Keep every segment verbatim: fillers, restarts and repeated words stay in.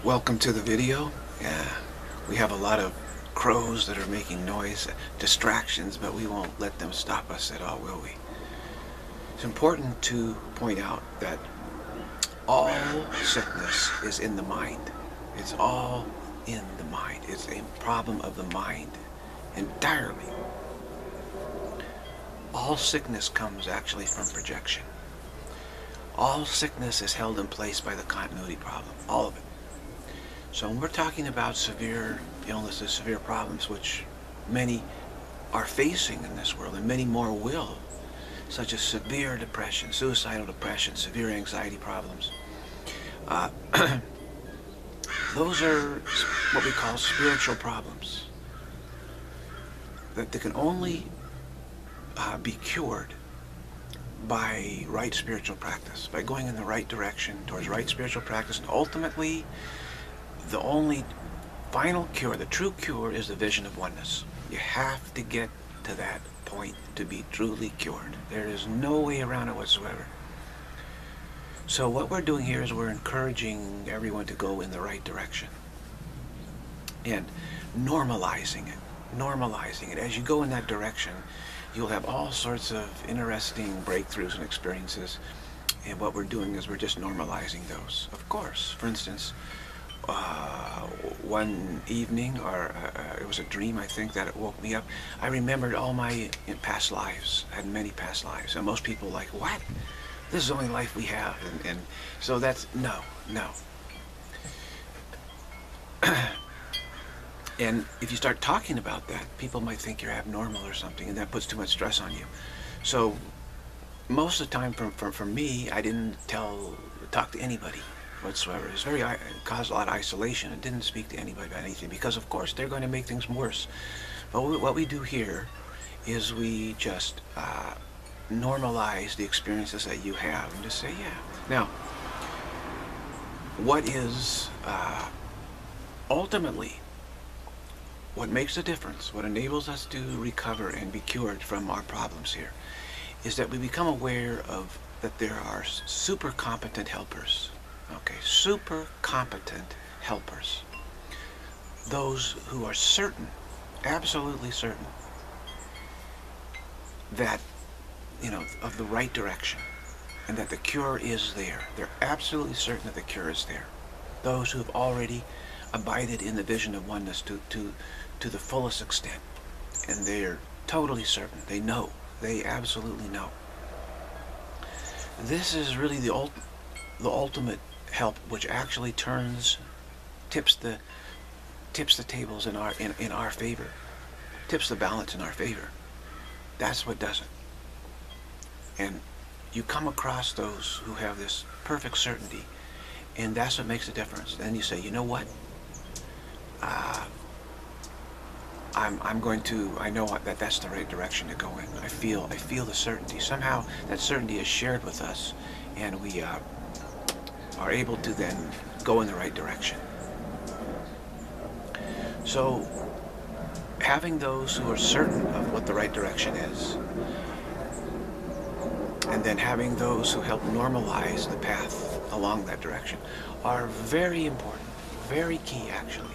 Welcome to the video. Yeah, we have a lot of crows that are making noise, distractions, but we won't let them stop us at all, will we? It's important to point out that all sickness is in the mind. It's all in the mind. It's a problem of the mind entirely. All sickness comes actually from projection. All sickness is held in place by the continuity problem, all of it. So when we're talking about severe illnesses, severe problems, which many are facing in this world, and many more will, such as severe depression, suicidal depression, severe anxiety problems, uh, those are what we call spiritual problems that they can only uh, be cured by right spiritual practice, by going in the right direction towards right spiritual practice. And ultimately, the only final cure, the true cure, is the vision of oneness. You have to get to that point to be truly cured. There is no way around it whatsoever. So what we're doing here is we're encouraging everyone to go in the right direction and normalizing it, normalizing it. As you go in that direction, you'll have all sorts of interesting breakthroughs and experiences. And what we're doing is we're just normalizing those. Of course, for instance, uh, one evening, or uh, it was a dream, I think, that it woke me up. I remembered all my past lives. I had many past lives. And most people are like, what? This is the only life we have. And, and so that's, no, no. And if you start talking about that, people might think you're abnormal or something, and that puts too much stress on you. So most of the time, for, for, for me, I didn't tell, talk to anybody whatsoever. It was very, it caused a lot of isolation. It didn't speak to anybody about anything, because of course they're going to make things worse. But we, what we do here is we just uh, normalize the experiences that you have and just say, yeah. Now, what is uh, ultimately what makes a difference, what enables us to recover and be cured from our problems here, is that we become aware of that there are super competent helpers. Okay, super competent helpers. Those who are certain, absolutely certain, that, you know, of the right direction, and that the cure is there. They're absolutely certain that the cure is there. Those who have already abided in the vision of oneness to, to, to the fullest extent. And they're totally certain. They know. They absolutely know. This is really the, ult the ultimate help, which actually turns, tips the, tips the tables in our, in, in our favor. Tips the balance in our favor. That's what does it. And you come across those who have this perfect certainty, and that's what makes a difference. Then you say, you know what? Uh, I'm, I'm going to, I know that that's the right direction to go in. I feel, I feel the certainty. Somehow that certainty is shared with us, and we uh, are able to then go in the right direction. So having those who are certain of what the right direction is, and then having those who help normalize the path along that direction, are very important, very key actually,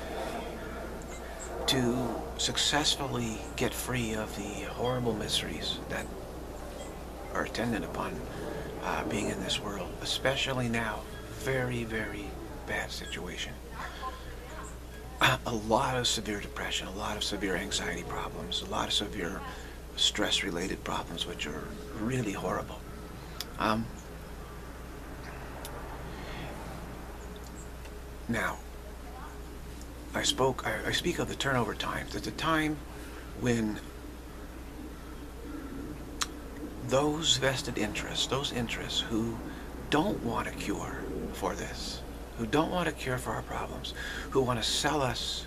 to successfully get free of the horrible miseries that are attendant upon uh, being in this world, especially now. Very, very bad situation. A lot of severe depression, a lot of severe anxiety problems, a lot of severe stress-related problems, which are really horrible. Um, now, I spoke. I, I speak of the turnover times. It's a time when those vested interests, those interests who don't want a cure for this, who don't want a cure for our problems, who want to sell us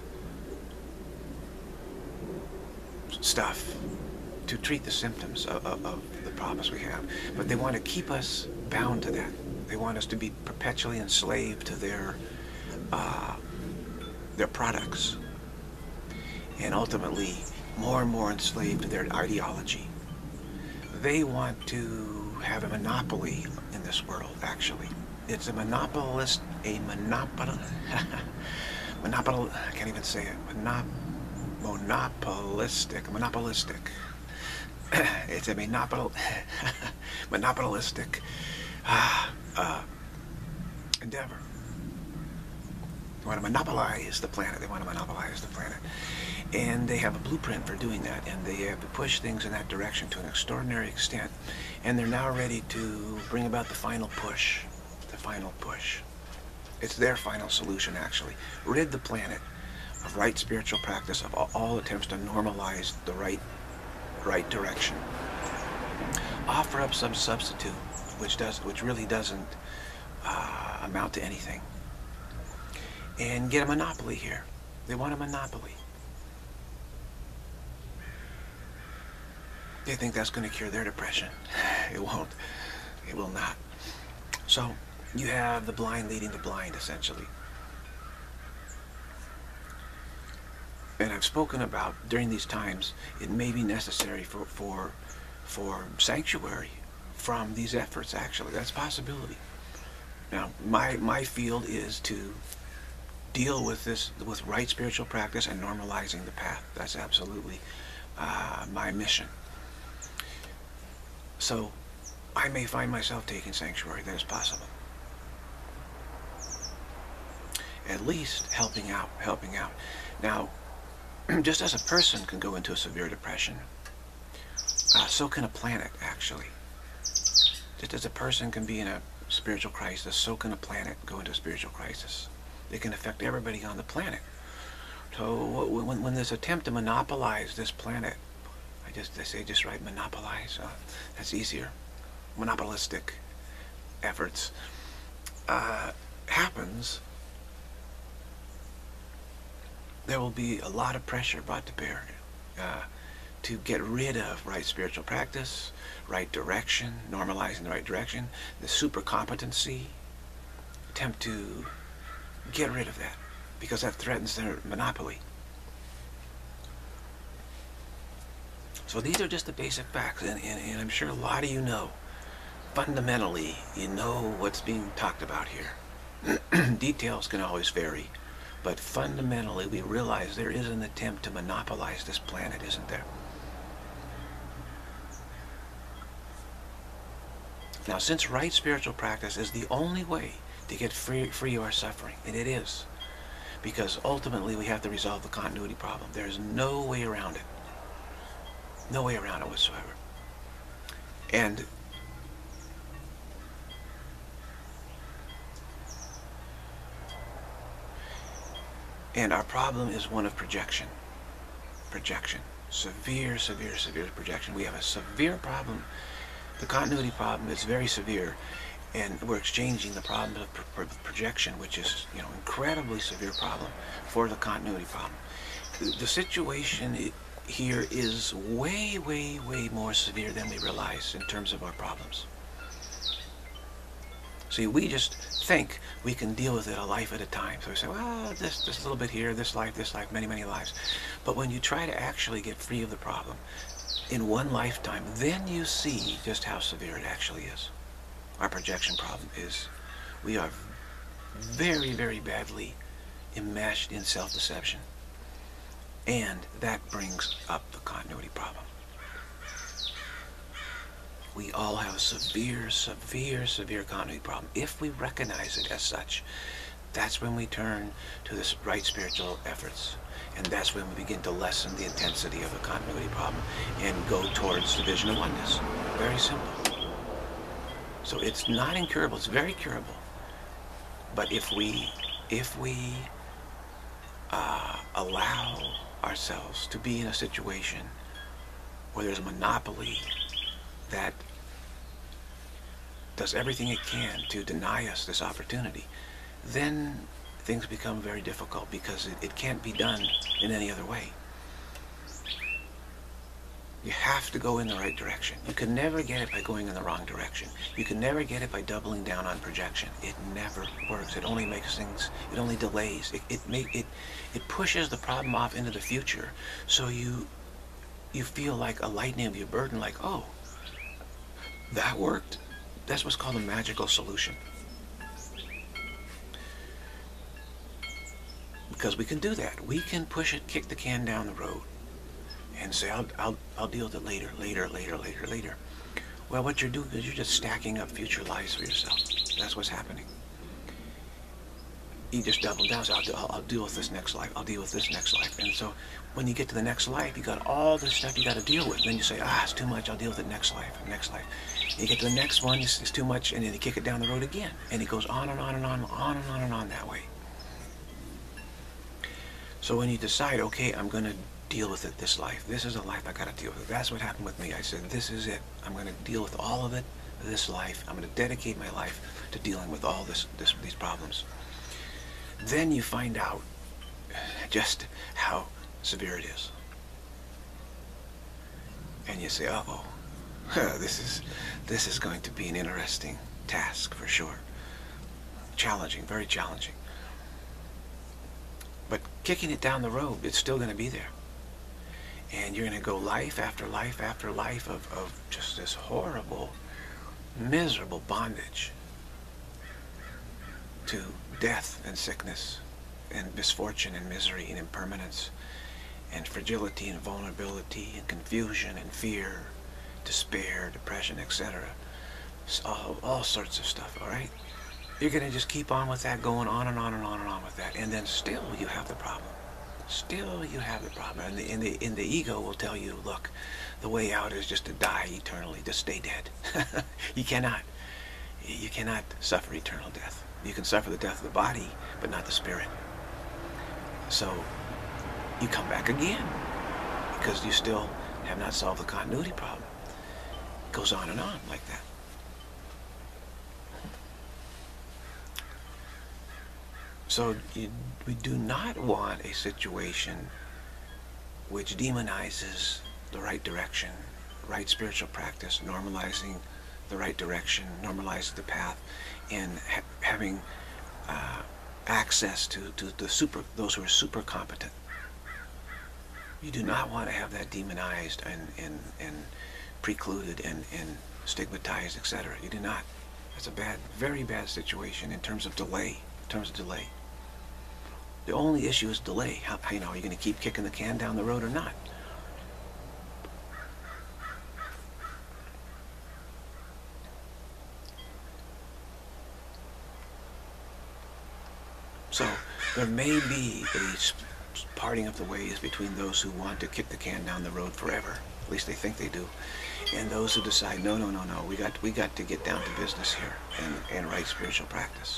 stuff to treat the symptoms of, of, of the problems we have, but they want to keep us bound to that. They want us to be perpetually enslaved to their uh, their products, and ultimately more and more enslaved to their ideology. They want to have a monopoly in this world, actually. it's a monopolist, a monopol, monopol, I can't even say it, monop, monopolistic, monopolistic. It's a monopol, monopolistic uh, uh, endeavor. They want to monopolize the planet. They want to monopolize the planet. And they have a blueprint for doing that, and they have to push things in that direction to an extraordinary extent. And they're now ready to bring about the final push. The final push. It's their final solution, actually. Rid the planet of right spiritual practice, of all, all attempts to normalize the right, right direction. Offer up some substitute, which does, which really doesn't uh, amount to anything. And get a monopoly here. They want a monopoly. They think that's going to cure their depression. It won't. It will not. So you have the blind leading the blind, essentially. And I've spoken about, during these times, it may be necessary for, for, for sanctuary from these efforts, actually. That's a possibility. Now, my, my field is to deal with this, with right spiritual practice and normalizing the path. That's absolutely uh, my mission. So I may find myself taking sanctuary. That is possible. At least helping out, helping out. Now, just as a person can go into a severe depression, uh, so can a planet, actually. Just as a person can be in a spiritual crisis, so can a planet go into a spiritual crisis. It can affect everybody on the planet. So when, when this attempt to monopolize this planet, I just I say just right, monopolize, uh, that's easier, monopolistic efforts, uh, happens, there will be a lot of pressure brought to bear uh, to get rid of right spiritual practice, right direction, normalizing the right direction, the super competency, attempt to get rid of that, because that threatens their monopoly. So these are just the basic facts, and, and, and I'm sure a lot of you know, fundamentally, you know what's being talked about here. Details can always vary, but fundamentally we realize there is an attempt to monopolize this planet, isn't there? Now, since right spiritual practice is the only way to get free, free of our suffering, and it is, because ultimately we have to resolve the continuity problem. There is no way around it. No way around it whatsoever. And and our problem is one of projection. Projection. Severe, severe, severe projection. We have a severe problem. The continuity problem is very severe. And we're exchanging the problem of pro projection, which is, you know, incredibly severe problem, for the continuity problem. The, the situation here is way, way, way more severe than we realize in terms of our problems. See, we just think we can deal with it a life at a time. So we say, well, this, this little bit here, this life, this life, many, many lives. But when you try to actually get free of the problem in one lifetime, then you see just how severe it actually is. Our projection problem is we are very, very badly enmeshed in self-deception. And that brings up the continuity problem. We all have a severe, severe, severe continuity problem. If we recognize it as such, that's when we turn to this right spiritual efforts. And that's when we begin to lessen the intensity of the continuity problem and go towards the vision of oneness. Very simple. So it's not incurable, it's very curable. But if we, if we uh, allow ourselves to be in a situation where there's a monopoly that does everything it can to deny us this opportunity, then things become very difficult, because it, it can't be done in any other way. You have to go in the right direction. You can never get it by going in the wrong direction. You can never get it by doubling down on projection. It never works. It only makes things, it only delays. It, it, make, it, it pushes the problem off into the future, so you, you feel like a lightening of your burden, like, oh, that worked. That's what's called a magical solution. Because we can do that. We can push it, kick the can down the road, and say, I'll, I'll, I'll deal with it later, later, later, later, later. Well, what you're doing is you're just stacking up future lives for yourself. That's what's happening. You just double down. So I'll, I'll, I'll deal with this next life. I'll deal with this next life. And so when you get to the next life, you got all this stuff you got to deal with. And then you say, ah, it's too much. I'll deal with it next life, next life. And you get to the next one, it's, it's too much, and then you kick it down the road again. And it goes on and on and on, on and on and on that way. So when you decide, okay, I'm going to deal with it this life. This is a life I got to deal with. That's what happened with me. I said, this is it. I'm going to deal with all of it this life. I'm going to dedicate my life to dealing with all this, this these problems. Then you find out just how severe it is. And you say, uh-oh, this is, this is going to be an interesting task for sure. Challenging, very challenging. But kicking it down the road, it's still going to be there. And you're going to go life after life after life of, of just this horrible, miserable bondage to death and sickness and misfortune and misery and impermanence and fragility and vulnerability and confusion and fear, despair, depression, et cetera. All, all sorts of stuff, all right? You're going to just keep on with that, going on and on and on and on with that, and then still you have the problem. Still you have the problem. And the, and the, and the ego will tell you, look, the way out is just to die eternally, to stay dead. You cannot. You cannot suffer eternal death. You can suffer the death of the body, but not the spirit. So you come back again because you still have not solved the continuity problem. It goes on and on like that. So you, we do not want a situation which demonizes the right direction, right spiritual practice, normalizing the right direction, normalizing the path, and ha having uh, access to, to the super, those who are super competent. You do not want to have that demonized and, and, and precluded and, and stigmatized, et cetera. You do not. That's a bad, very bad situation in terms of delay, in terms of delay. The only issue is delay. How, you know, are you going to keep kicking the can down the road or not? So there may be a parting of the ways between those who want to kick the can down the road forever, at least they think they do, and those who decide, no, no, no, no, we got, we got to get down to business here and, and right spiritual practice.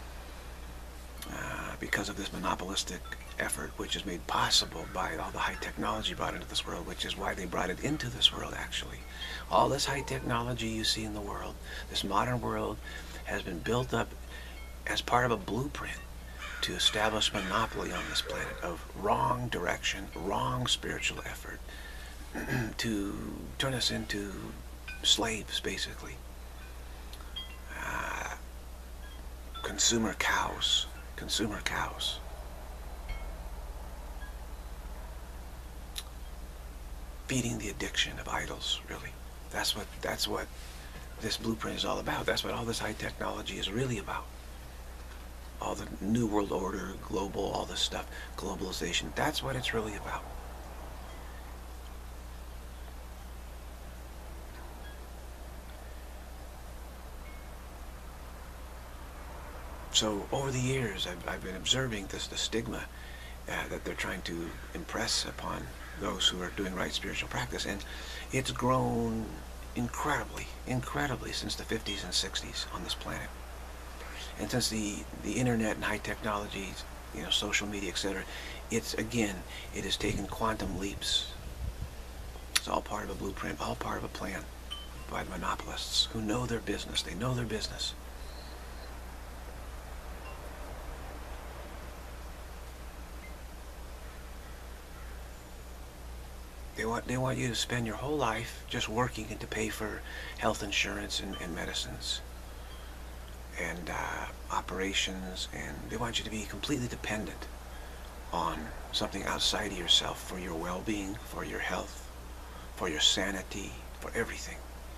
Uh, because of this monopolistic effort, which is made possible by all the high technology brought into this world, which is why they brought it into this world, actually. All this high technology you see in the world, this modern world, has been built up as part of a blueprint to establish monopoly on this planet of wrong direction, wrong spiritual effort, to turn us into slaves, basically. Uh, consumer cows. Consumer cows. Feeding the addiction of idols, really. That's what, that's what this blueprint is all about. That's what all this high technology is really about. All the New World Order, global, all this stuff, globalization, that's what it's really about. So over the years, I've, I've been observing this, the stigma uh, that they're trying to impress upon those who are doing right spiritual practice, and it's grown incredibly, incredibly since the fifties and sixties on this planet. And since the, the internet and high technologies, you know, social media, et cetera, it's, again, it has taken quantum leaps. It's all part of a blueprint, all part of a plan by the monopolists who know their business. They know their business. They want, they want you to spend your whole life just working and to pay for health insurance and, and medicines and uh, operations, and they want you to be completely dependent on something outside of yourself for your well-being, for your health, for your sanity, for everything.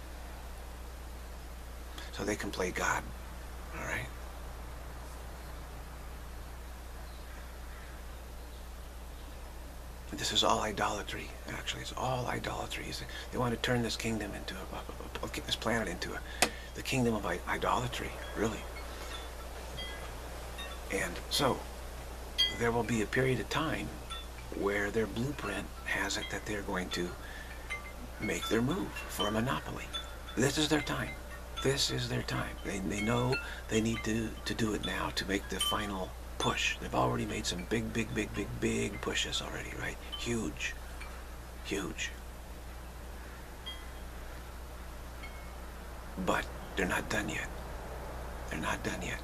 So they can play God, all right? This is all idolatry. Actually, it's all idolatry. They want to turn this kingdom into a, a, a, a this planet into a, the kingdom of idolatry, really. And so there will be a period of time where their blueprint has it that they're going to make their move for a monopoly. This is their time. This is their time. They, they know they need to, to do it now to make the final push. They've already made some big, big, big, big, big pushes already, right? Huge. Huge. But they're not done yet. They're not done yet.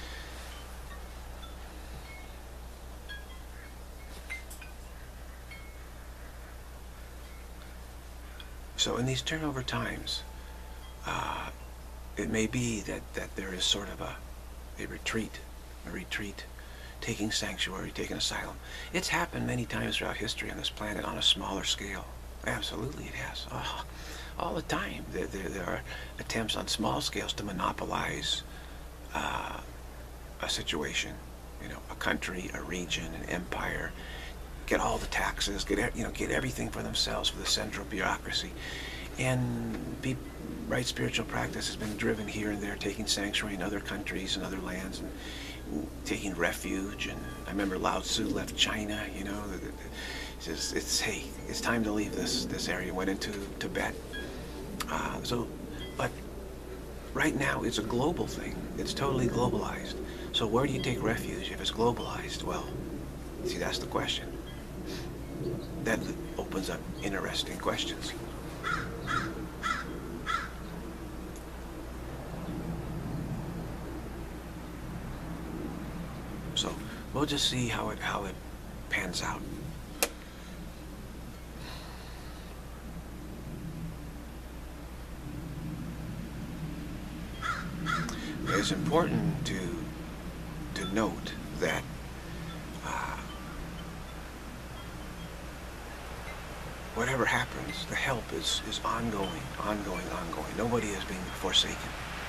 So in these turnover times, uh, it may be that, that there is sort of a, a retreat, a retreat, taking sanctuary, taking asylum. It's happened many times throughout history on this planet on a smaller scale. Absolutely it has. Oh, all the time. There, there, there are attempts on small scales to monopolize uh, a situation, you know, a country, a region, an empire, get all the taxes, get you know, get everything for themselves, for the central bureaucracy. And be, right spiritual practice has been driven here and there, taking sanctuary in other countries and other lands, and taking refuge. And I remember Lao Tzu left China, you know, it's, just, it's hey, it's time to leave this, this area, went into Tibet. Uh, so, but right now it's a global thing. It's totally globalized. So where do you take refuge if it's globalized? Well, see, that's the question. That opens up interesting questions. So we'll just see how it how it pans out. It's important to to note that uh, whatever happens, the help is is ongoing, ongoing, ongoing. Nobody is being forsaken.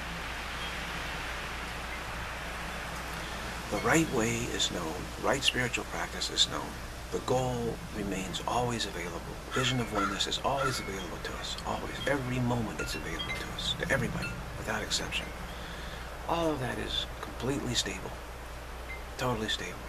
The right way is known, right spiritual practice is known. The goal remains always available. Vision of oneness is always available to us, always. Every moment it's available to us, to everybody, without exception. All of that is completely stable, totally stable.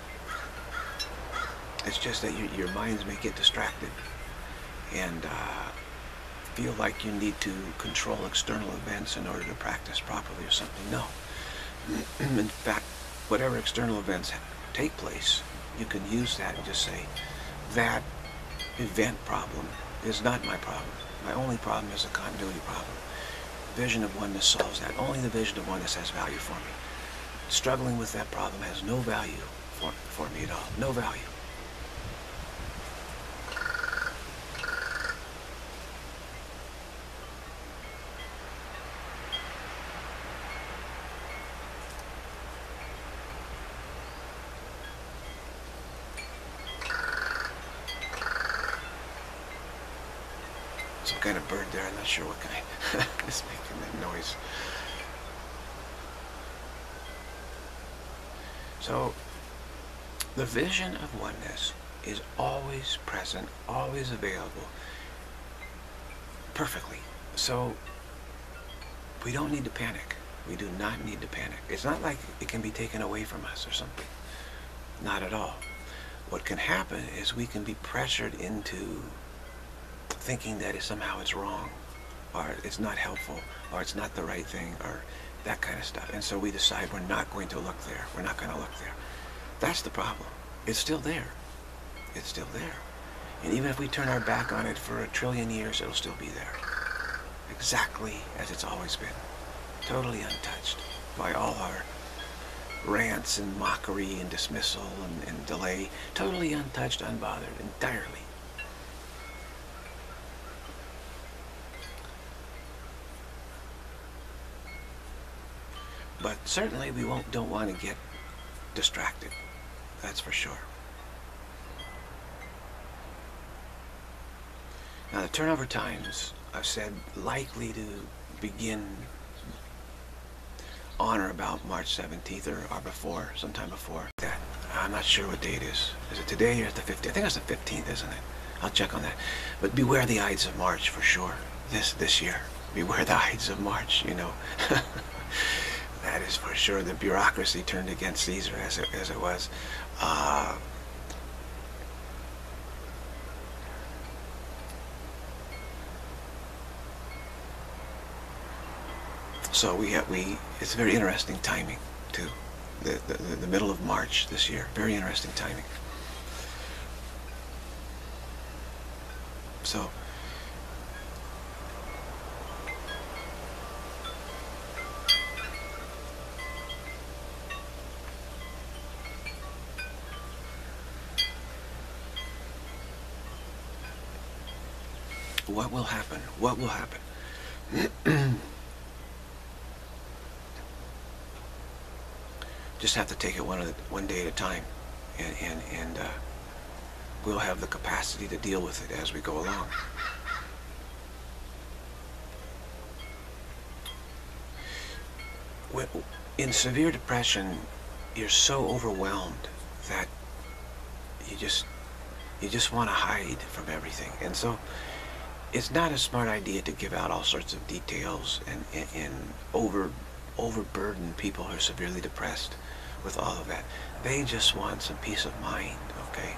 It's just that your, your minds may get distracted and uh, feel like you need to control external events in order to practice properly or something. No. In fact, whatever external events take place, you can use that and just say, that event problem is not my problem. My only problem is a continuity problem. Vision of oneness solves that. Only the vision of oneness has value for me. Struggling with that problem has no value for, for me at all. No value. Some kind of bird there, I'm not sure what kind. It's making that noise. So, the vision of oneness is always present, always available, perfectly. So, we don't need to panic. We do not need to panic. It's not like it can be taken away from us or something. Not at all. What can happen is we can be pressured into thinking that somehow it's wrong, or it's not helpful, or it's not the right thing, or that kind of stuff. And so we decide we're not going to look there. We're not going to look there. That's the problem. It's still there. It's still there. And even if we turn our back on it for a trillion years, it'll still be there. Exactly as it's always been. Totally untouched by all our rants and mockery and dismissal and, and delay. Totally untouched, unbothered, entirely. But certainly we won't, don't want to get distracted. That's for sure. Now the turnover times, I've said, likely to begin on or about March seventeenth or, or before, sometime before that. I'm not sure what day it is. Is it today or is it the fifteenth? I think it's the fifteenth, isn't it? I'll check on that. But beware the Ides of March for sure. This this year. Beware the Ides of March, you know. That is for sure. The bureaucracy turned against Caesar as it, as it was. Uh, so we have, we, it's very interesting timing too. The, the, the middle of March this year. Very interesting timing. So, what will happen? What will happen? Just have to take it one, one day at a time, and, and, and uh, we'll have the capacity to deal with it as we go along. When, in severe depression, you're so overwhelmed that you just you just want to hide from everything, and so it's not a smart idea to give out all sorts of details and, and, and over overburden people who are severely depressed with all of that. They just want some peace of mind, okay?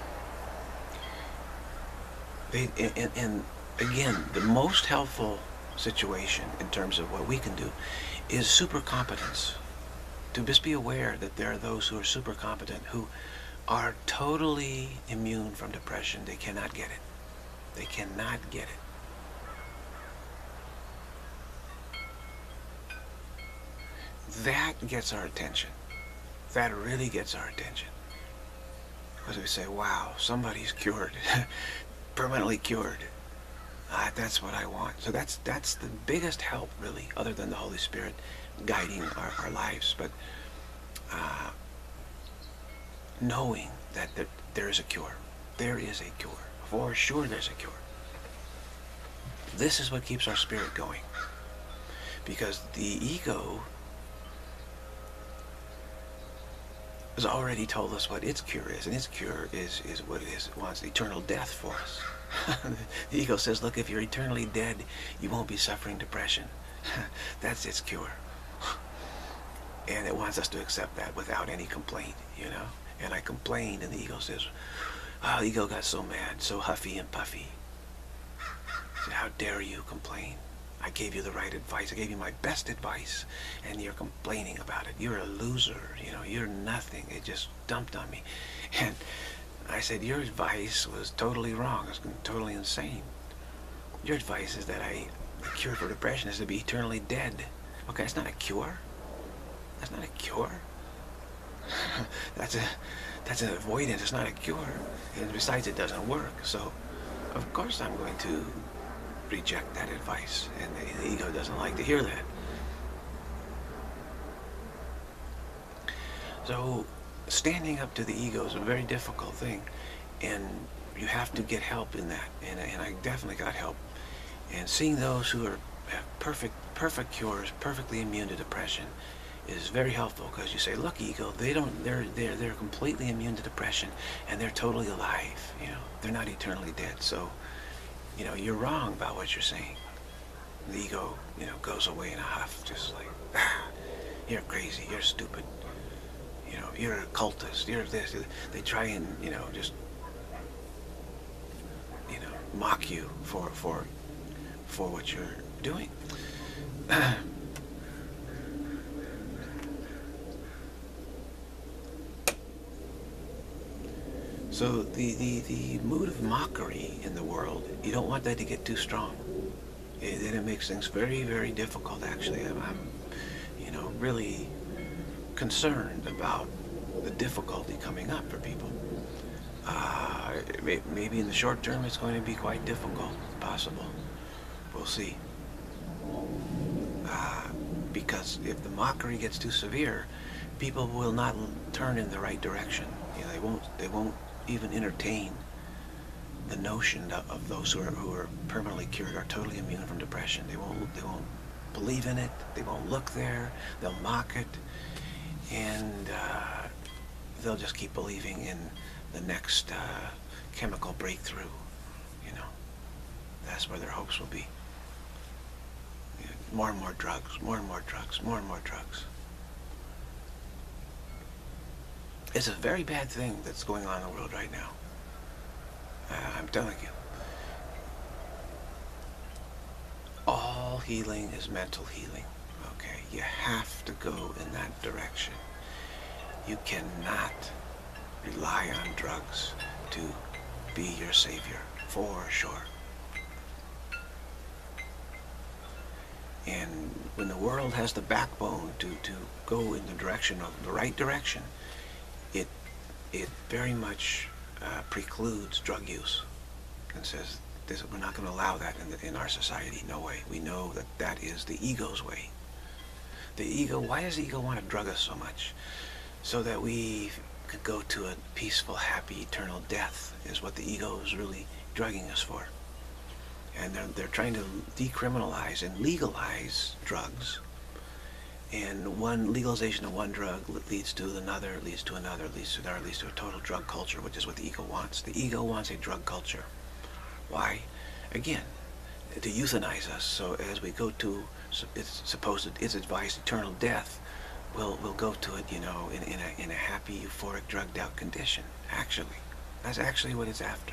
They, and, and again, the most helpful situation in terms of what we can do is super competence. To just be aware that there are those who are super competent who are totally immune from depression. They cannot get it. They cannot get it. That gets our attention. That really gets our attention. Because we say, wow, somebody's cured. Permanently cured. Uh, that's what I want. So that's that's the biggest help, really, other than the Holy Spirit guiding our, our lives. But uh, knowing that there, there is a cure. There is a cure. For sure there's a cure. This is what keeps our spirit going. Because the ego has already told us what its cure is, and its cure is, is what it is. It wants eternal death for us. The ego says, look, if you're eternally dead, you won't be suffering depression. That's its cure. And it wants us to accept that without any complaint, you know. And I complained, and the ego says, oh, the ego got so mad, so huffy and puffy. He said, how dare you complain? I gave you the right advice. I gave you my best advice, and you're complaining about it. You're a loser, you know, you're nothing. It just dumped on me. And I said, your advice was totally wrong. It was totally insane. Your advice is that I, the cure for depression is to be eternally dead. Okay, that's not a cure. That's not a cure. that's a, that's an avoidance. It's not a cure. And besides, it doesn't work. So, of course, I'm going to reject that advice, and the, the ego doesn't like to hear that. So standing up to the ego is a very difficult thing, and you have to get help in that, and, and I definitely got help. And seeing those who are have perfect perfect cures, perfectly immune to depression, is very helpful, because you say, look, ego, they don't they're they're they're completely immune to depression, and they're totally alive, you know, they're not eternally dead. So you know, you're wrong about what you're saying. The ego, you know, goes away in a huff, just like, ah, you're crazy, you're stupid, you know, you're a cultist, you're this. They try and, you know, just, you know, mock you for, for, for what you're doing. So the, the, the mood of mockery in the world, you don't want that to get too strong. It, then it makes things very, very difficult, actually. I'm, I'm, you know, really concerned about the difficulty coming up for people. Uh, may, maybe in the short term it's going to be quite difficult, possible. We'll see. Uh, because if the mockery gets too severe, people will not turn in the right direction. You know, they won't, they won't even entertain the notion of, of those who are who are permanently cured, are totally immune from depression. They won't they won't believe in it. They won't look there. They'll mock it, and uh, they'll just keep believing in the next uh, chemical breakthrough. You know, that's where their hopes will be. You know, more and more drugs, more and more drugs, more and more drugs. It's a very bad thing that's going on in the world right now. Uh, I'm telling you. All healing is mental healing. Okay, you have to go in that direction. You cannot rely on drugs to be your savior, for sure. And when the world has the backbone to, to go in the direction of the right direction, it it very much uh, precludes drug use and says this, we're not going to allow that in, the, in our society. No way. We know that that is the ego's way. The ego, why does the ego want to drug us so much? So that we could go to a peaceful, happy, eternal death is what the ego is really drugging us for. And they're, they're trying to decriminalize and legalize drugs. And one legalization of one drug leads to another, leads to another, leads to another, leads to a total drug culture, which is what the ego wants. The ego wants a drug culture. Why? Again, to euthanize us. So as we go to its supposed, its advised eternal death, we'll we'll go to it, you know, in in a in a happy, euphoric, drugged out condition. Actually, that's actually what it's after.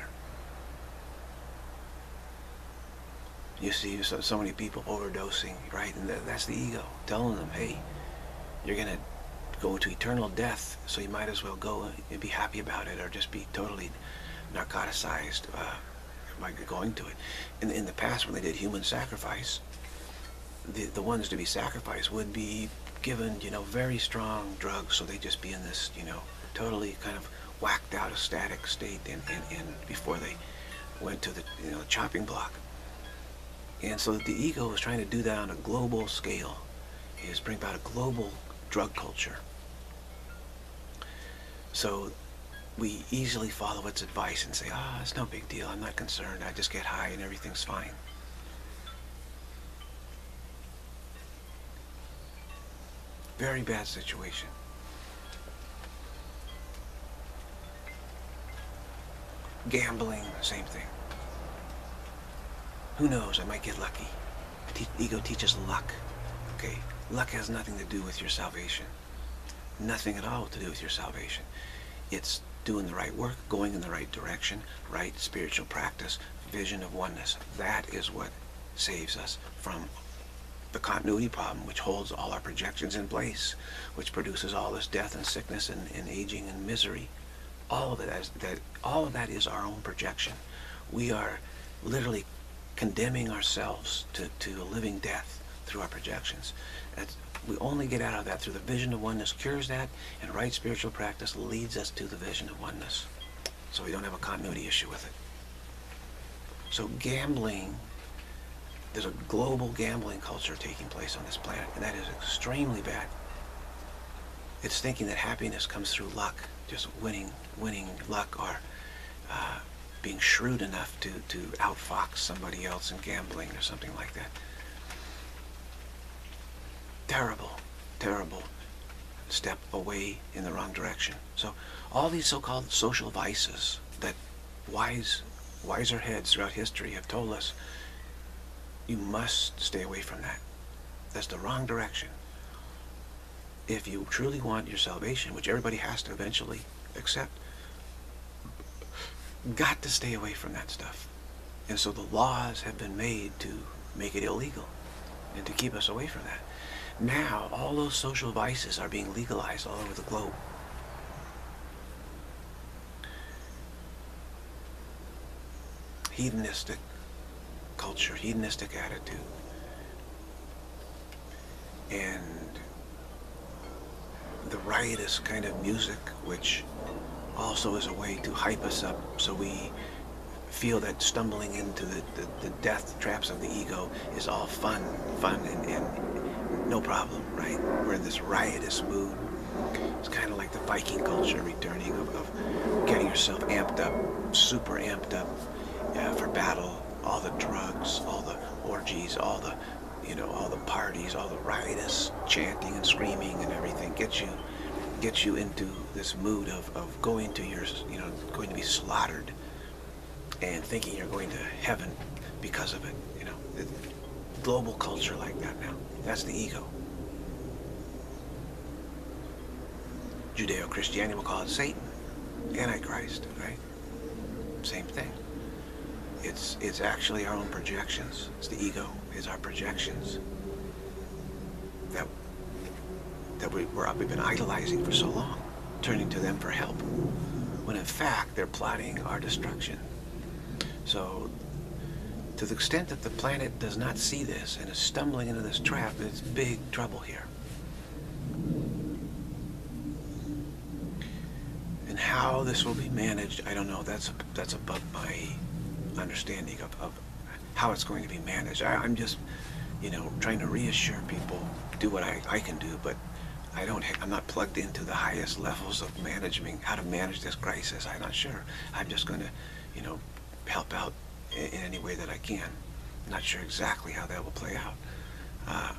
You see so, so many people overdosing, right? And th that's the ego telling them, hey, you're going to go to eternal death, so you might as well go and be happy about it, or just be totally narcoticized uh, by going to it. In, in the past, when they did human sacrifice, the, the ones to be sacrificed would be given, you know, very strong drugs, so they'd just be in this, you know, totally kind of whacked out, ecstatic state in, in, in before they went to the, you know, chopping block. And so the ego is trying to do that on a global scale, is bring about a global drug culture. So we easily follow its advice and say, ah, oh, it's no big deal, I'm not concerned, I just get high and everything's fine. Very bad situation. Gambling, same thing. Who knows, I might get lucky. Te ego teaches luck. Okay, luck has nothing to do with your salvation. Nothing at all to do with your salvation. It's doing the right work, going in the right direction, right spiritual practice, vision of oneness. That is what saves us from the continuity problem, which holds all our projections in place, which produces all this death and sickness and, and aging and misery. All of it, as, that, all of that is our own projection. We are literally condemning ourselves to, to a living death through our projections. That's, we only get out of that through the vision of oneness, cures that, and right spiritual practice leads us to the vision of oneness. So we don't have a continuity issue with it. So gambling, there's a global gambling culture taking place on this planet, and that is extremely bad. It's thinking that happiness comes through luck, just winning, winning luck, or uh, being shrewd enough to, to outfox somebody else in gambling or something like that. Terrible, terrible step away in the wrong direction. So all these so-called social vices that wise, wiser heads throughout history have told us, you must stay away from that. That's the wrong direction. If you truly want your salvation, which everybody has to eventually accept, got to stay away from that stuff. And so the laws have been made to make it illegal and to keep us away from that. Now, all those social vices are being legalized all over the globe. Hedonistic culture, hedonistic attitude. And the riotous kind of music, which also is a way to hype us up so we feel that stumbling into the, the, the death traps of the ego is all fun, fun and, and no problem, right? We're in this riotous mood. It's kind of like the Viking culture returning of, of getting yourself amped up, super amped up uh, for battle. All the drugs, all the orgies, all the, you know, all the parties, all the riotous chanting and screaming and everything gets you gets you into this mood of, of going to your, you know, going to be slaughtered and thinking you're going to heaven because of it. You know, the global culture like that now. That's the ego. Judeo-Christianity will call it Satan, Antichrist, right? Same thing. It's it's actually our own projections. It's the ego. It's our projections that that we, we're, we've been idolizing for so long, turning to them for help, when in fact they're plotting our destruction. So, to the extent that the planet does not see this and is stumbling into this trap, it's big trouble here. And how this will be managed, I don't know. That's that's above my understanding of, of how it's going to be managed. I, I'm just, you know, trying to reassure people, do what I, I can do, but I don't, I'm not plugged into the highest levels of managing, how to manage this crisis. I'm not sure. I'm just going to, you know, help out in, in any way that I can. I'm not sure exactly how that will play out. Uh,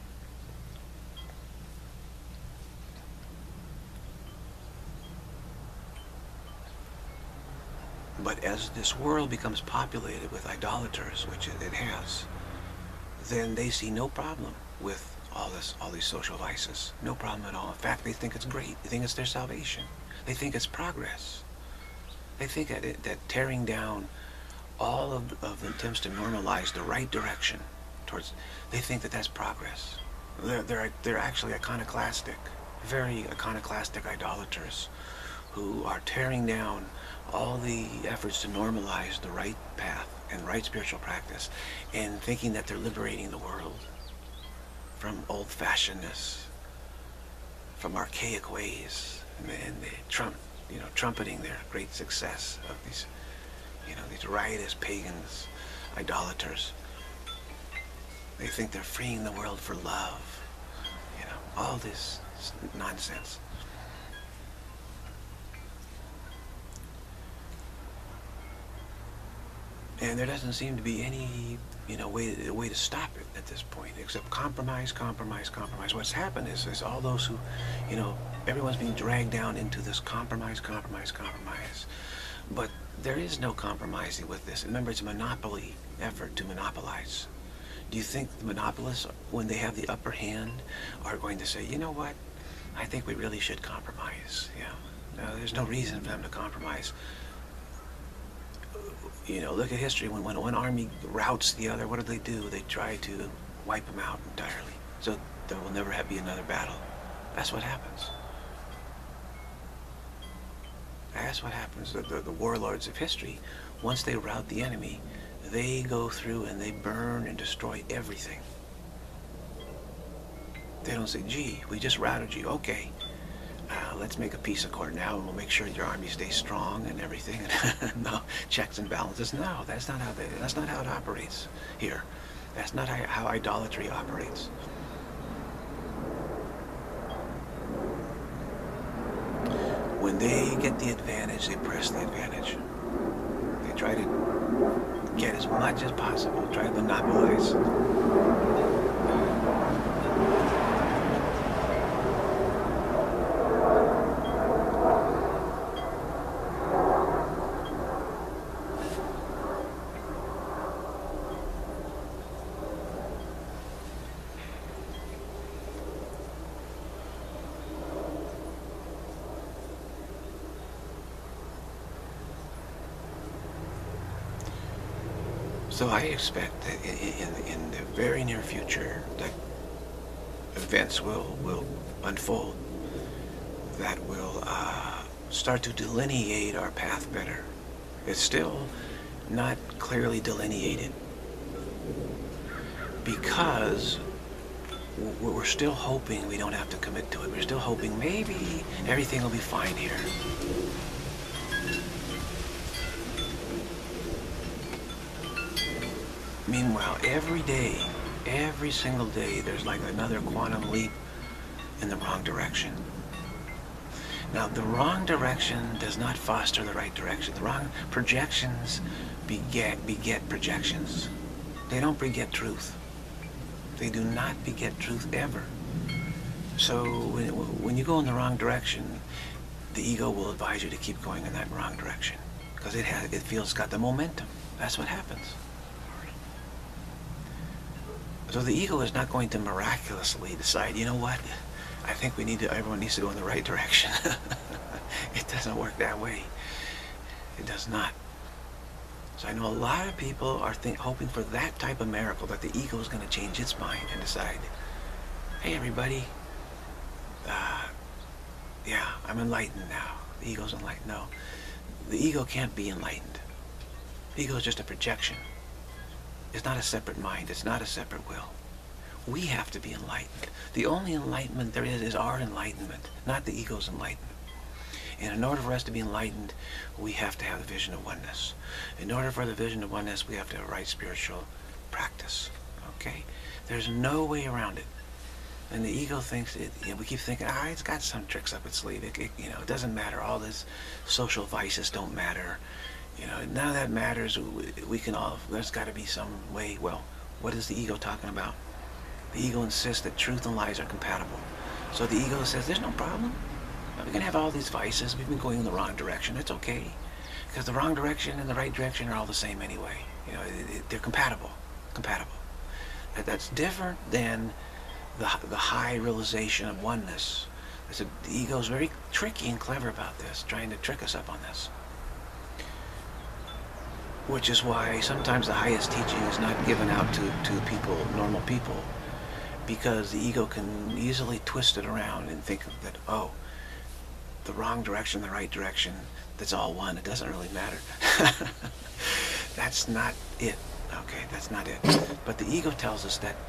But as this world becomes populated with idolaters, which it, it has, then they see no problem with all this, all these social vices. No problem at all. In fact, they think it's great. They think it's their salvation. They think it's progress. They think that, it, that tearing down all of, of the attempts to normalize the right direction towards, they think that that's progress. They're, they're, they're actually iconoclastic, very iconoclastic idolaters who are tearing down all the efforts to normalize the right path and right spiritual practice, and thinking that they're liberating the world from old-fashionedness, from archaic ways, and they trump, you know, trumpeting their great success of these, you know, these riotous pagans, idolaters. They think they're freeing the world for love, you know, all this nonsense. And there doesn't seem to be any, you know, way, way to stop it at this point, except compromise, compromise, compromise. What's happened is, is all those who, you know, everyone's being dragged down into this compromise, compromise, compromise. But there is no compromising with this. Remember, it's a monopoly effort to monopolize. Do you think the monopolists, when they have the upper hand, are going to say, you know what, I think we really should compromise? Yeah, no, there's no reason for them to compromise. You know, look at history. When, when one army routs the other, what do they do? They try to wipe them out entirely. So there will never have be another battle. That's what happens. That's what happens. The, the, the warlords of history, once they rout the enemy, they go through and they burn and destroy everything. They don't say, gee, we just routed you. Okay. Uh, let's make a peace accord now, and we'll make sure your army stays strong and everything. No checks and balances. No, that's not how they. That's not how it operates here. That's not how, how idolatry operates. When they get the advantage, they press the advantage. They try to get as much as possible. Try to monopolize. So I expect that in, in, in the very near future that events will, will unfold that will uh, start to delineate our path better. It's still not clearly delineated because we're still hoping we don't have to commit to it. We're still hoping maybe everything will be fine here. Meanwhile, every day, every single day, there's like another quantum leap in the wrong direction. Now, the wrong direction does not foster the right direction. The wrong projections beget, beget projections. They don't beget truth. They do not beget truth ever. So when, when you go in the wrong direction, the ego will advise you to keep going in that wrong direction because it has, it feels it's got the momentum. That's what happens. So the ego is not going to miraculously decide, you know what, I think we need to, everyone needs to go in the right direction. It doesn't work that way. It does not. So I know a lot of people are think, hoping for that type of miracle, that the ego is going to change its mind and decide, hey everybody, uh, yeah, I'm enlightened now. The ego's enlightened. No, the ego can't be enlightened. The ego is just a projection. It's not a separate mind. It's not a separate will. We have to be enlightened. The only enlightenment there is is our enlightenment, not the ego's enlightenment. And in order for us to be enlightened, we have to have the vision of oneness. In order for the vision of oneness, we have to have right spiritual practice. Okay? There's no way around it. And the ego thinks, it, you know, we keep thinking, ah, it's got some tricks up its sleeve. It, it, you know, it doesn't matter. All this social vices don't matter. You know, none of that matters. We, we can all, there's got to be some way. Well, what is the ego talking about? The ego insists that truth and lies are compatible. So the ego says, there's no problem. We can have all these vices. We've been going in the wrong direction. It's okay. Because the wrong direction and the right direction are all the same anyway. You know, it, it, they're compatible. Compatible. That, that's different than the, the high realization of oneness. A, the ego is very tricky and clever about this, trying to trick us up on this. Which is why sometimes the highest teaching is not given out to, to people, normal people, because the ego can easily twist it around and think that, oh, the wrong direction, the right direction, that's all one. It doesn't really matter. That's not it. Okay, that's not it. But the ego tells us that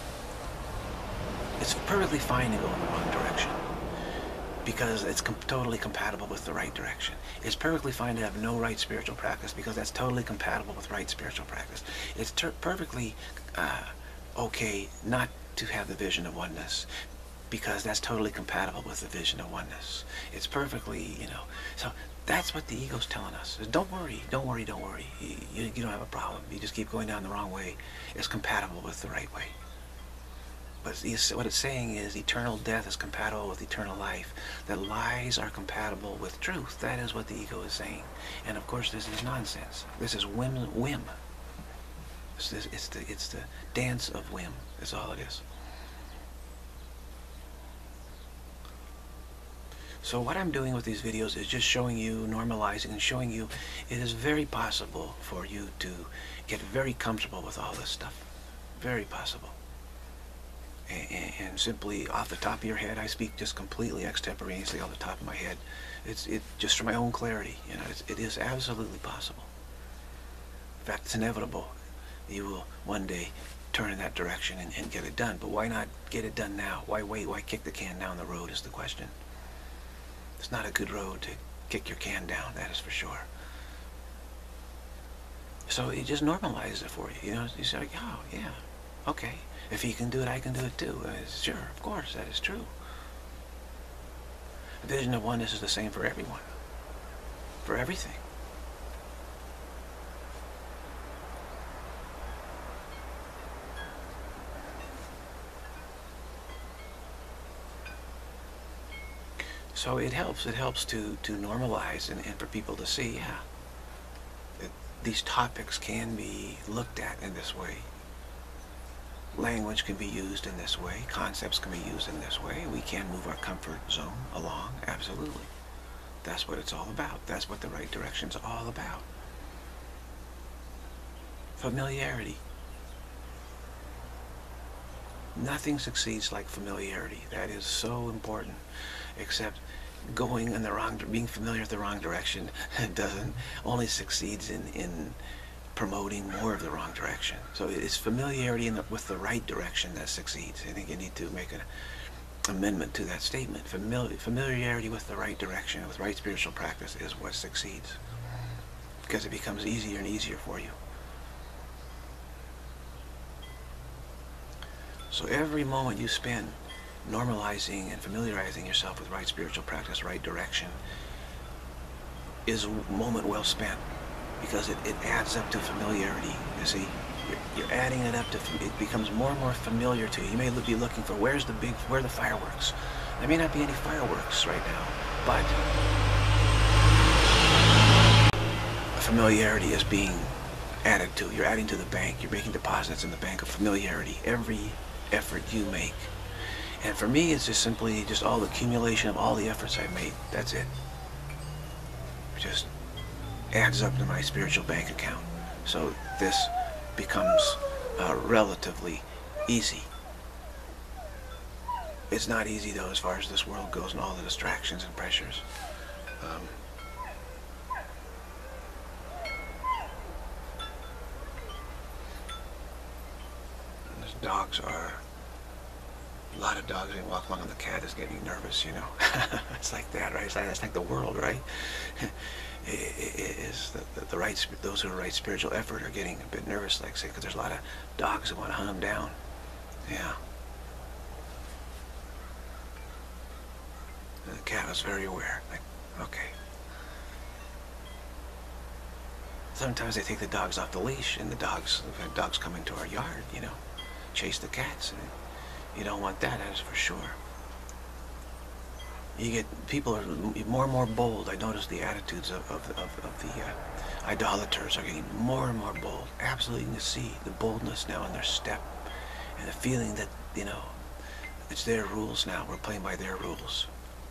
it's perfectly fine to go in the wrong direction because it's com totally compatible with the right direction. It's perfectly fine to have no right spiritual practice because that's totally compatible with right spiritual practice. It's perfectly uh, okay not to have the vision of oneness because that's totally compatible with the vision of oneness. It's perfectly, you know, so that's what the ego's telling us. Don't worry, don't worry, don't worry. You, you, you don't have a problem. You just keep going down the wrong way. It's compatible with the right way. But it's, what it's saying is eternal death is compatible with eternal life. That lies are compatible with truth. That is what the ego is saying. And of course this is nonsense. This is whim. whim. It's, this, it's, the, it's the dance of whim. That's all it is. So what I'm doing with these videos is just showing you, normalizing, and showing you it is very possible for you to get very comfortable with all this stuff. Very possible. And, and simply off the top of your head, I speak just completely extemporaneously off the top of my head. It's it just for my own clarity. You know, it's, it is absolutely possible. In fact, it's inevitable. You will one day turn in that direction and, and get it done. But why not get it done now? Why wait? Why kick the can down the road is the question. It's not a good road to kick your can down, that is for sure. So it just normalizes it for you. You know, you say, like, oh, yeah, okay. If he can do it, I can do it too. Uh, sure, of course, that is true. The vision of oneness is the same for everyone, for everything. So it helps, it helps to, to normalize and, and for people to see, yeah, that these topics can be looked at in this way. Language can be used in this way. Concepts can be used in this way. We can move our comfort zone along, absolutely. That's what it's all about. That's what the right direction's all about. Familiarity. Nothing succeeds like familiarity. That is so important. Except going in the wrong, being familiar with the wrong direction doesn't, only succeeds in, in promoting more of the wrong direction. So it's familiarity in the, with the right direction that succeeds. I think you need to make an amendment to that statement. Famili familiarity with the right direction, with right spiritual practice is what succeeds. Because it becomes easier and easier for you. So every moment you spend normalizing and familiarizing yourself with right spiritual practice, right direction, is a moment well spent, because it, it adds up to familiarity. You see, you're, you're adding it up to, it becomes more and more familiar to you. You may be looking for where's the big, where are the fireworks? There may not be any fireworks right now, But familiarity is being added to. You're adding to the bank. You're making deposits in the bank of familiarity every effort you make. And for me, it's just simply just all the accumulation of all the efforts I've made. That's it. It just adds up to my spiritual bank account. So this becomes uh, relatively easy. It's not easy though as far as this world goes and all the distractions and pressures. Um, these dogs are, a lot of dogs, they walk along and the cat is getting nervous, you know. It's like that, right? It's like, it's like the world, right? It, it, it is the, the, the right, those who are right spiritual effort are getting a bit nervous, like say, because there's a lot of dogs that want to hunt them down. Yeah. And the cat was very aware, like, okay. Sometimes they take the dogs off the leash, and the dogs, we've had dogs come into our yard, you know, chase the cats. And you don't want that, that is for sure. You get, people are more and more bold. I notice the attitudes of, of, of, of the uh, idolaters are getting more and more bold. Absolutely, you can see the boldness now in their step, and the feeling that, you know, it's their rules now. We're playing by their rules.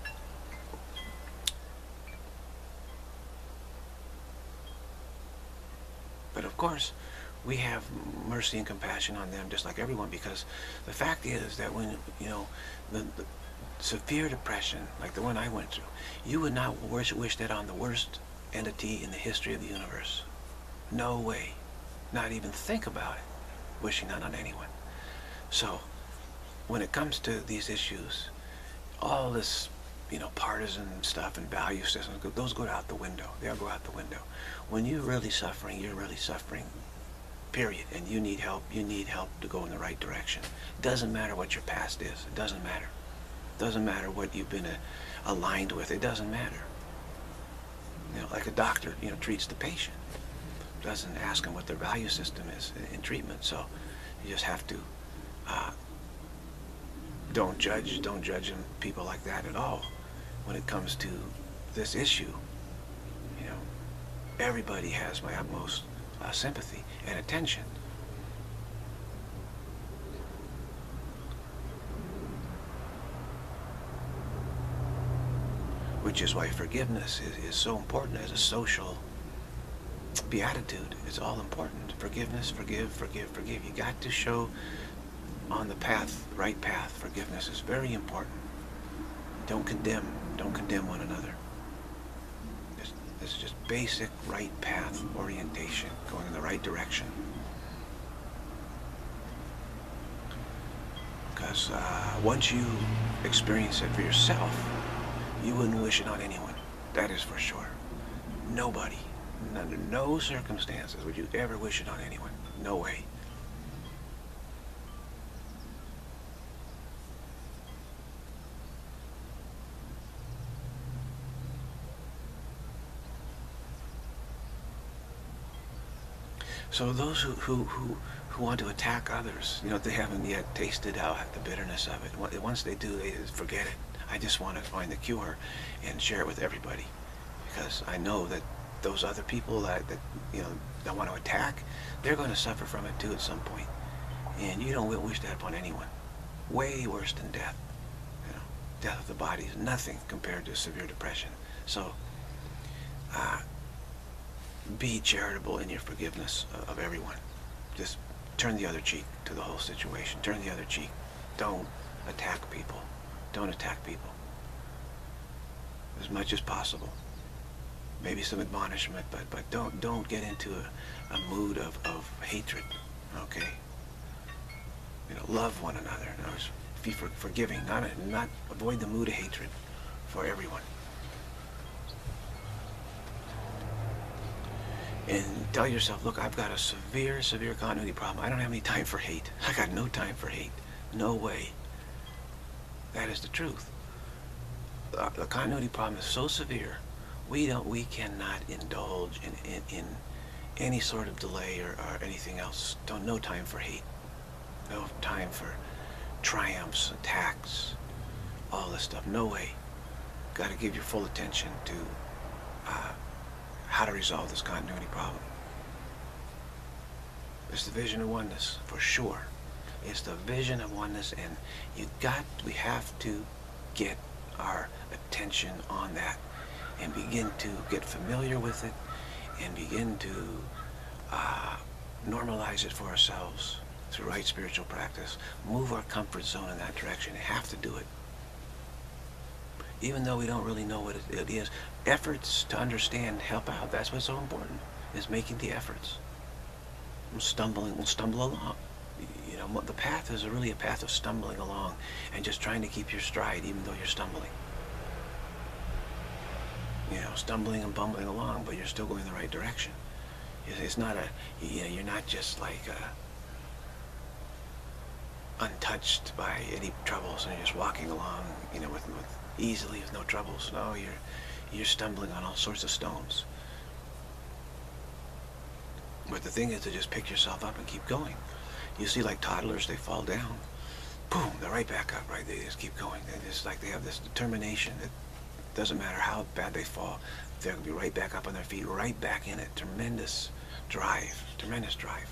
But of course, we have mercy and compassion on them just like everyone, because the fact is that when, you know, the, the severe depression, like the one I went through, you would not wish, wish that on the worst entity in the history of the universe. No way. Not even think about it, wishing that on anyone. So, when it comes to these issues, all this, you know, partisan stuff and value systems, those go out the window. They'll go out the window. When you're really suffering, you're really suffering, period. And you need help. You need help to go in the right direction. It doesn't matter what your past is. It doesn't matter. It doesn't matter what you've been uh, aligned with. It doesn't matter. You know, like a doctor, you know, treats the patient. Doesn't ask them what their value system is in, in treatment. So you just have to uh, don't judge. Don't judge them, people like that at all. When it comes to this issue, you know, everybody has my utmost uh, sympathy and attention. Which is why forgiveness is, is so important as a social beatitude. It's all important. Forgiveness, forgive, forgive, forgive. You got to show on the path, right path. Forgiveness is very important. Don't condemn. Don't condemn one another. This, this is just basic right path orientation, going in the right direction. Because uh, once you experience it for yourself, you wouldn't wish it on anyone. That is for sure. Nobody, under no circumstances would you ever wish it on anyone. No way. So those who, who, who, who want to attack others, you know, they haven't yet tasted out the bitterness of it. Once they do, they just forget it. I just want to find the cure and share it with everybody, because I know that those other people that, that you know, that want to attack, they're going to suffer from it too at some point. And you don't wish that upon anyone. Way worse than death. You know, death of the body is nothing compared to severe depression. So, uh, be charitable in your forgiveness of everyone. Just turn the other cheek to the whole situation. Turn the other cheek. Don't attack people. Don't attack people. As much as possible. Maybe some admonishment, but but don't don't get into a, a mood of, of hatred. Okay? You know, love one another. You know, be for, forgiving. Not not avoid the mood of hatred for everyone. And tell yourself, look, I've got a severe, severe continuity problem. I don't have any time for hate. I got no time for hate. No way. That is the truth. The, the continuity problem is so severe, we don't, we cannot indulge in, in, in any sort of delay or, or anything else. Don't, no time for hate. No time for triumphs, attacks, all this stuff. No way. got to give your full attention to uh, how to resolve this continuity problem. It's the vision of oneness, for sure. It's the vision of oneness, and you got, we have to get our attention on that and begin to get familiar with it and begin to uh, normalize it for ourselves through right spiritual practice. Move our comfort zone in that direction. You have to do it. Even though we don't really know what it is, efforts to understand help out. That's what's so important, is making the efforts. We'll stumbling, we'll stumble along. You know, the path is really a path of stumbling along and just trying to keep your stride even though you're stumbling. You know, stumbling and bumbling along, but you're still going in the right direction. It's not a, you know, you're not just like uh, untouched by any troubles and you're just walking along, you know, with, with easily with no troubles. No, you're, you're stumbling on all sorts of stones. But the thing is to just pick yourself up and keep going. You see, like toddlers, they fall down, boom, they're right back up, right? They just keep going. They just like they have this determination that doesn't matter how bad they fall, they're gonna be right back up on their feet, right back in it. Tremendous drive, tremendous drive.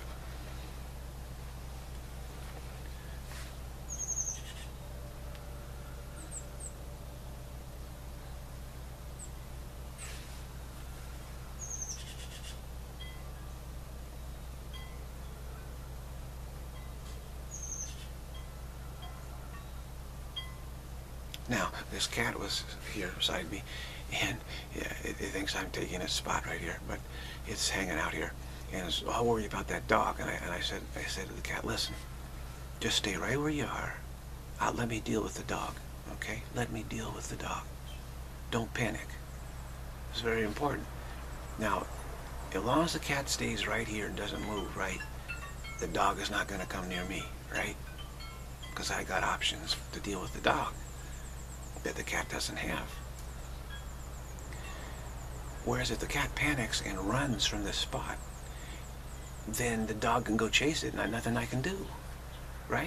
Now, this cat was here beside me, and yeah, it, it thinks I'm taking its spot right here, but it's hanging out here, and it's all worried about that dog. And I, and I said, I said to the cat, listen, just stay right where you are. Uh, let me deal with the dog, okay? Let me deal with the dog. Don't panic. It's very important. Now, as long as the cat stays right here and doesn't move, right, the dog is not going to come near me, right? Because I got options to deal with the dog that the cat doesn't have. Whereas if the cat panics and runs from this spot, then the dog can go chase it and nothing I can do, right?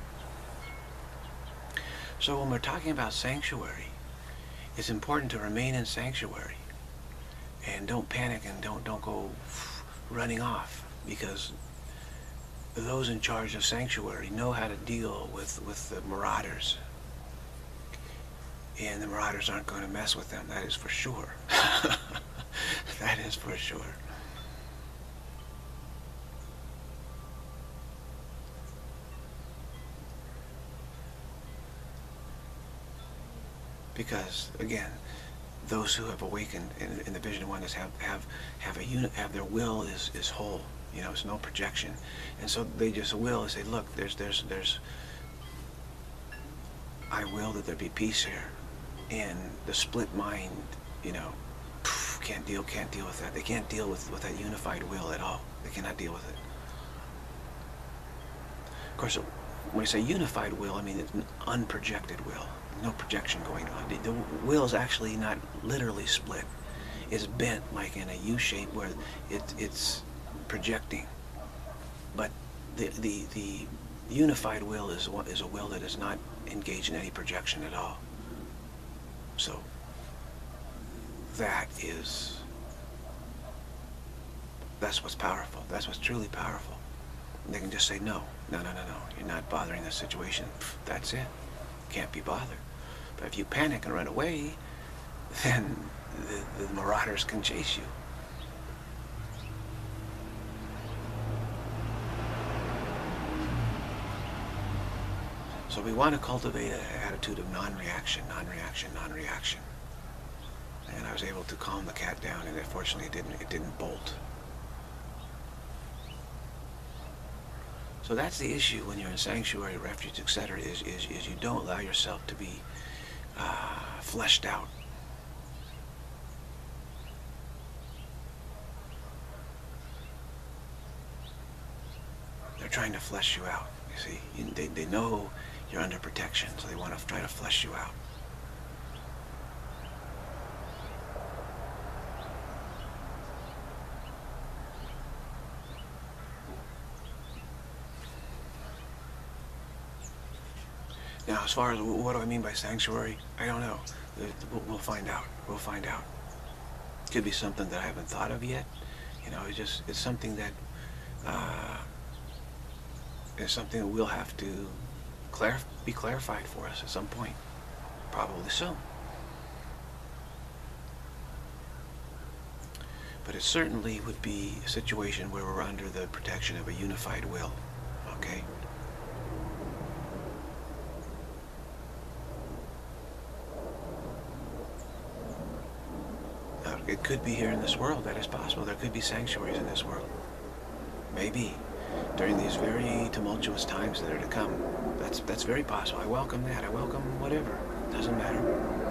So when we're talking about sanctuary, it's important to remain in sanctuary and don't panic and don't don't go running off, because those in charge of sanctuary know how to deal with with the marauders. And the marauders aren't going to mess with them, that is for sure. That is for sure. Because, again, those who have awakened in, in the vision of oneness have have have a unit, have their will is is whole. You know, it's no projection, and so they just will and say, look, there's there's there's. I will that there be peace here. And the split mind, you know, can't deal, can't deal with that. They can't deal with, with that unified will at all. They cannot deal with it. Of course, when I say unified will, I mean it's an unprojected will. No projection going on. The, the will is actually not literally split. It's bent like in a U shape where it, it's projecting. But the, the, the unified will is, is a will that is not engaged in any projection at all. So that is, that's what's powerful. That's what's truly powerful. And they can just say, no, no, no, no, no, you're not bothering the situation. That's it. Can't be bothered. But if you panic and run away, then the, the marauders can chase you. So we want to cultivate an attitude of non-reaction, non-reaction, non-reaction. And I was able to calm the cat down, and fortunately it didn't, it didn't bolt. So that's the issue when you're in sanctuary, refuge, et cetera, is, is, is you don't allow yourself to be uh, fleshed out. They're trying to flesh you out, you see. You, they, they know you're under protection, so they want to try to flesh you out. Now, as far as what do I mean by sanctuary, I don't know. We'll we'll find out. We'll find out. Could be something that I haven't thought of yet. You know, it's just, it's something that, uh, is something that we'll have to clarif be clarified for us at some point. Probably soon. But it certainly would be a situation where we're under the protection of a unified will. Okay? Now, it could be here in this world. That is possible. There could be sanctuaries in this world. Maybe. During these very tumultuous times that are to come. That's, that's very possible. I welcome that. I welcome whatever. Doesn't matter.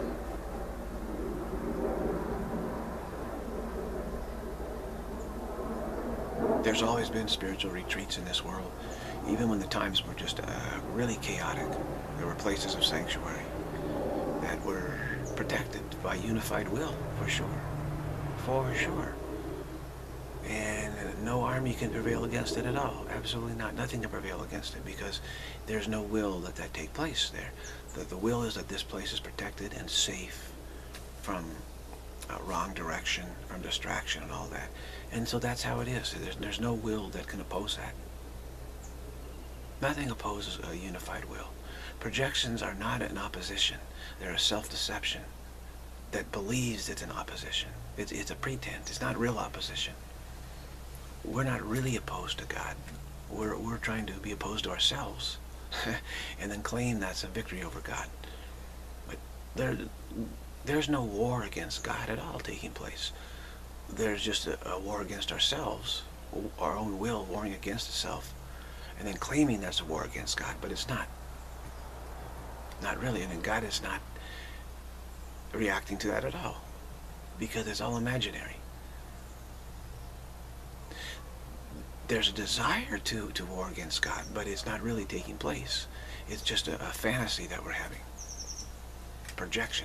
There's always been spiritual retreats in this world. Even when the times were just uh, really chaotic, there were places of sanctuary that were protected by unified will, for sure. For sure. And no army can prevail against it at all. Absolutely not. Nothing can prevail against it because there's no will that that take place there. The, the will is that this place is protected and safe from uh, wrong direction, from distraction and all that. And so that's how it is. There's, there's no will that can oppose that. Nothing opposes a unified will. Projections are not in opposition. They're a self-deception that believes it's an opposition. It's, it's a pretense. It's not real opposition. We're not really opposed to God. We're, we're trying to be opposed to ourselves and then claim that's a victory over God. But there, there's no war against God at all taking place. There's just a, a war against ourselves, our own will warring against itself, and then claiming that's a war against God, but it's not. Not really. And then God is not reacting to that at all because it's all imaginary. There's a desire to, to war against God, but it's not really taking place. It's just a, a fantasy that we're having. Projection.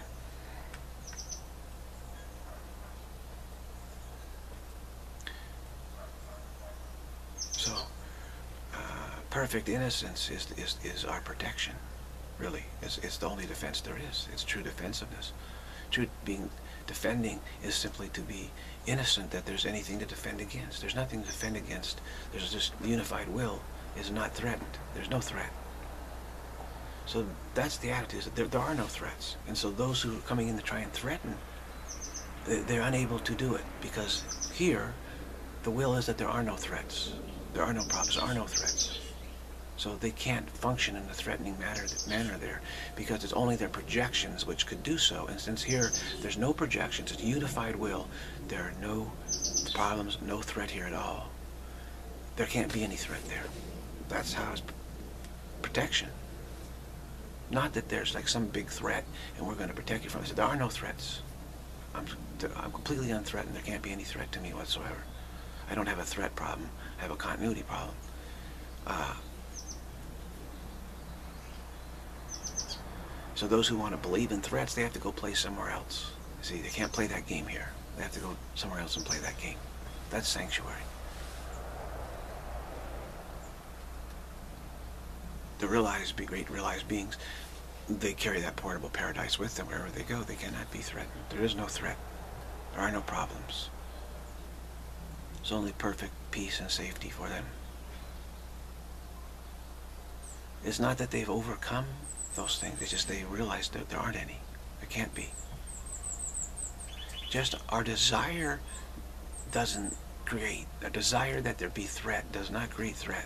So, uh, perfect innocence is, is, is our protection, really. It's, it's the only defense there is. It's true defensiveness. True being defending is simply to be innocent that there's anything to defend against. There's nothing to defend against. There's just unified will is not threatened. There's no threat. So that's the attitude, is that there, there are no threats. And so those who are coming in to try and threaten, they, they're unable to do it because here the will is that there are no threats. There are no problems. There are no threats. So they can't function in a threatening manner, manner there because it's only their projections which could do so. And since here there's no projections, it's unified will, there are no problems, no threat here at all. There can't be any threat there. That's how it's protection. Not that there's like some big threat and we're going to protect you from it. So there are no threats. I'm, I'm completely unthreatened. There can't be any threat to me whatsoever. I don't have a threat problem. I have a continuity problem. Uh, So those who want to believe in threats, they have to go play somewhere else. See, they can't play that game here. They have to go somewhere else and play that game. That's sanctuary. The realized, great realized beings, they carry that portable paradise with them wherever they go. They cannot be threatened. There is no threat. There are no problems. It's only perfect peace and safety for them. It's not that they've overcome those things. It's just they realize that there aren't any. There can't be. Just our desire doesn't create. A desire that there be threat does not create threat.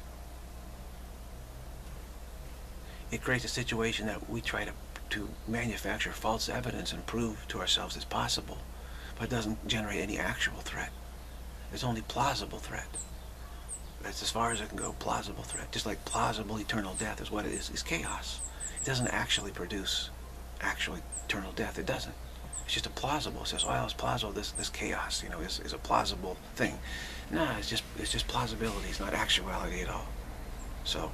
It creates a situation that we try to, to manufacture false evidence and prove to ourselves it's possible, but it doesn't generate any actual threat. It's only plausible threat. That's as far as it can go, plausible threat. Just like plausible eternal death is what it is, is chaos. It doesn't actually produce actual eternal death. It doesn't. It's just a plausible. It says, well, it's plausible. This this chaos, you know, is, is a plausible thing. No, it's just it's just plausibility. It's not actuality at all. So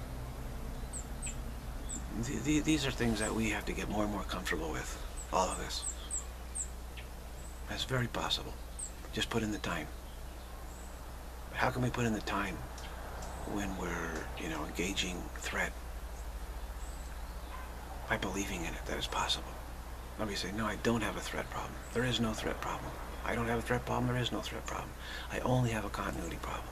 th th these are things that we have to get more and more comfortable with. All of this. That's very possible. Just put in the time. But how can we put in the time when we're, you know, engaging threat? By believing in it, that is possible. Let me say, no, I don't have a threat problem. There is no threat problem. I don't have a threat problem. There is no threat problem. I only have a continuity problem.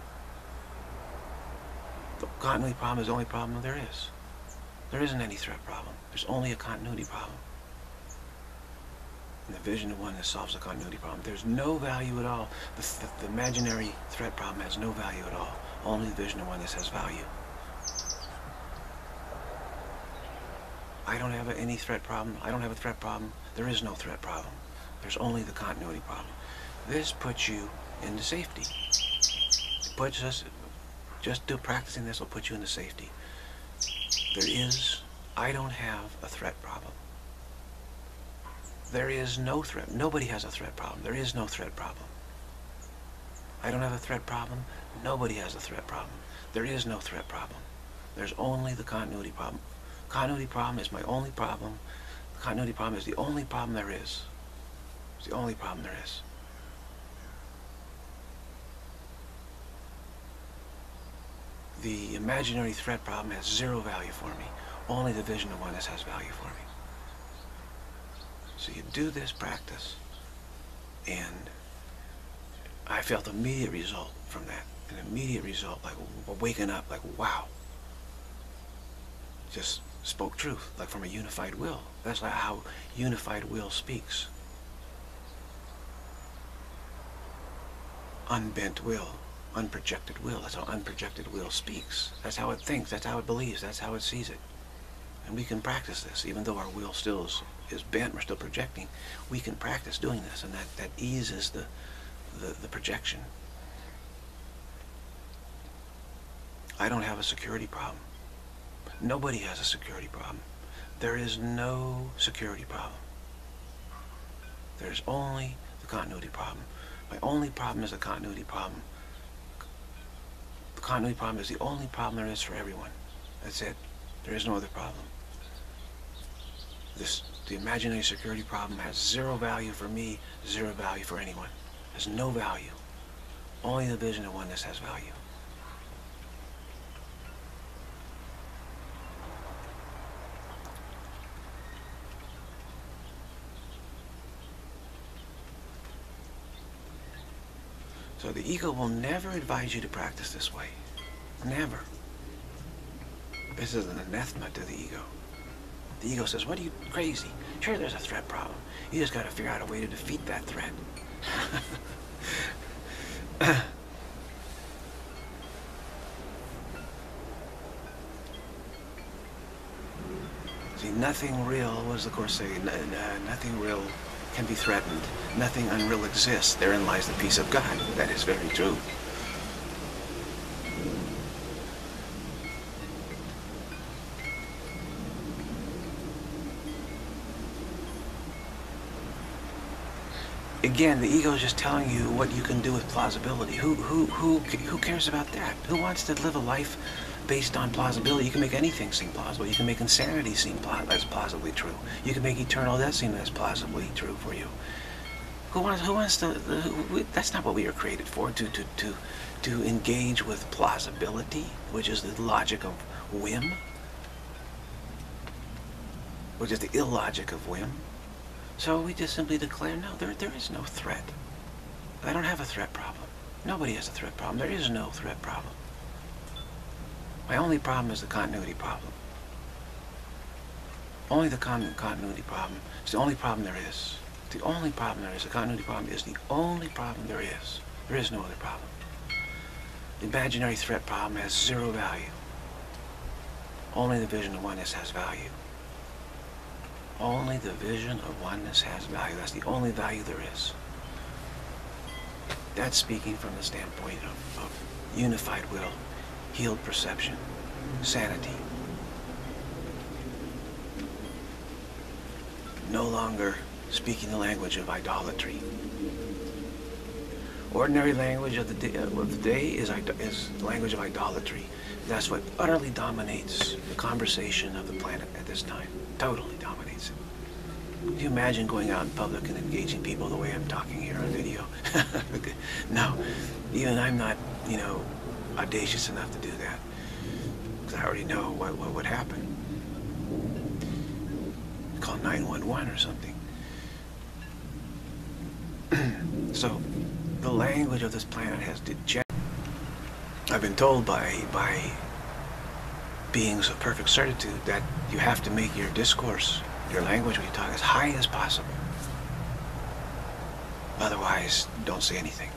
The continuity problem is the only problem there is. There isn't any threat problem. There's only a continuity problem. And the vision of oneness solves the continuity problem. There's no value at all. The, the, the imaginary threat problem has no value at all. Only the vision of oneness has value. I don't have any threat problem. I don't have a threat problem. There is no threat problem. There's only the continuity problem. This puts you into safety. It puts us, just do practicing this will put you into safety. There is, I don't have a threat problem. There is no threat. Nobody has a threat problem. There is no threat problem. I don't have a threat problem. Nobody has a threat problem. There is no threat problem. There's only the continuity problem. Continuity problem is my only problem. The continuity problem is the only problem there is. It's the only problem there is. The imaginary threat problem has zero value for me. Only the vision of oneness has value for me. So you do this practice, and I felt immediate result from that. An immediate result, like waking up, like wow. Just spoke truth, like from a unified will. That's like how unified will speaks. Unbent will, unprojected will. That's how unprojected will speaks. That's how it thinks, that's how it believes, that's how it sees it. And we can practice this, even though our will still is, is bent, we're still projecting. We can practice doing this, and that, that eases the, the, the projection. I don't have a security problem. Nobody has a security problem. There is no security problem. There's only the continuity problem. My only problem is the continuity problem. The continuity problem is the only problem there is for everyone. That's it. There is no other problem. This, the imaginary security problem has zero value for me, zero value for anyone. There's no value. Only the vision of oneness has value. So the ego will never advise you to practice this way. Never. This is an anathema to the ego. The ego says, what are you, crazy? Sure, there's a threat problem. You just got to figure out a way to defeat that threat. See, nothing real, what does the Course say? N uh, nothing real can be threatened. Nothing unreal exists. Therein lies the peace of God. That is very true. Again, the ego is just telling you what you can do with plausibility. Who, who, who, who cares about that? Who wants to live a life based on plausibility? You can make anything seem plausible. You can make insanity seem as plausibly true. You can make eternal death seem as plausibly true for you. Who wants? Who wants to? Who, that's not what we are created for. To to to to engage with plausibility, which is the logic of whim, which is the illogic of whim. So we just simply declare, no, there, there is no threat. I don't have a threat problem. Nobody has a threat problem. There is no threat problem. My only problem is the continuity problem. Only the con continuity problem. It's the only problem there is. It's the only problem there is. The continuity problem is the only problem there is. There is no other problem. The imaginary threat problem has zero value. Only the vision of oneness has value. Only the vision of oneness has value. That's the only value there is. That's speaking from the standpoint of, of unified will, healed perception, sanity. No longer speaking the language of idolatry. Ordinary language of the day, of the day is, is the language of idolatry. That's what utterly dominates the conversation of the planet at this time. Totally dominates it. Can you imagine going out in public and engaging people the way I'm talking here on video? No, even I'm not, you know, audacious enough to do that. Because I already know what, what would happen. Call nine one one or something. So, the language of this planet has degenerated. I've been told by, by beings of perfect certitude that you have to make your discourse, your language when you talk, as high as possible. Otherwise, don't say anything.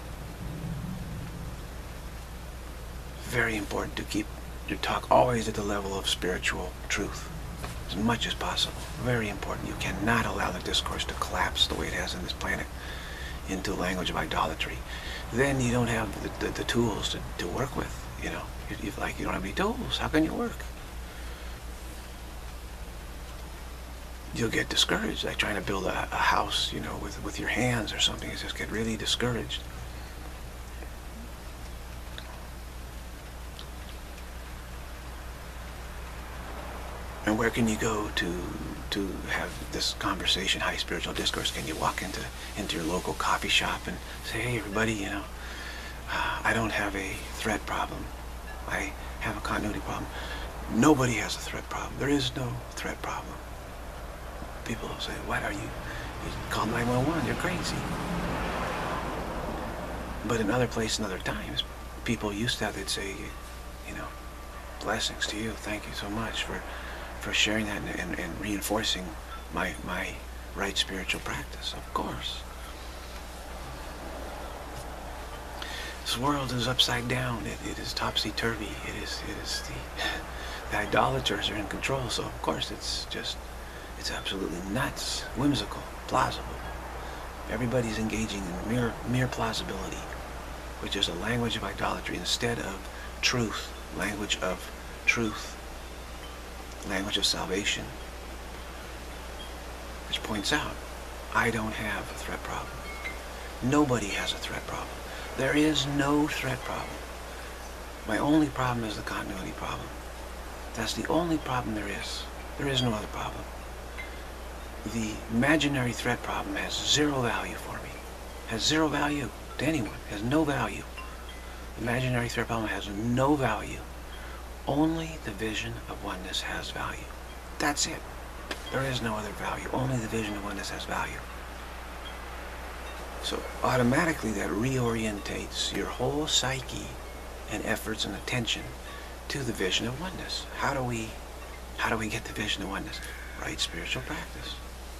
Very important to keep your talk always at the level of spiritual truth, as much as possible. Very important. You cannot allow the discourse to collapse the way it has in this planet into a language of idolatry. Then you don't have the, the, the tools to, to work with, you know. You, you like you don't have any tools. How can you work? You'll get discouraged, like trying to build a, a house, you know, with, with your hands or something. You just get really discouraged. And where can you go to to have this conversation, high spiritual discourse? Can you walk into into your local coffee shop and say, hey, everybody, you know, uh, I don't have a threat problem. I have a continuity problem. Nobody has a threat problem. There is no threat problem. People say, what are you? You call nine one one, you're crazy. But in other places and other times, people used to have, they'd say, you know, blessings to you. Thank you so much for for sharing that and, and, and reinforcing my my right spiritual practice. Of course. This world is upside down. It, it is topsy-turvy. It is it is the the idolaters are in control. So of course it's just it's absolutely nuts, whimsical, plausible. Everybody's engaging in mere mere plausibility, which is a language of idolatry instead of truth, language of truth. Language of salvation, which points out, I don't have a threat problem. Nobody has a threat problem. There is no threat problem. My only problem is the continuity problem. That's the only problem there is. There is no other problem. The imaginary threat problem has zero value for me. Has zero value to anyone. Has no value. The imaginary threat problem has no value. Only the vision of oneness has value. That's it. There is no other value. Only the vision of oneness has value. So automatically that reorientates your whole psyche and efforts and attention to the vision of oneness. How do we, how do we get the vision of oneness? Right spiritual practice.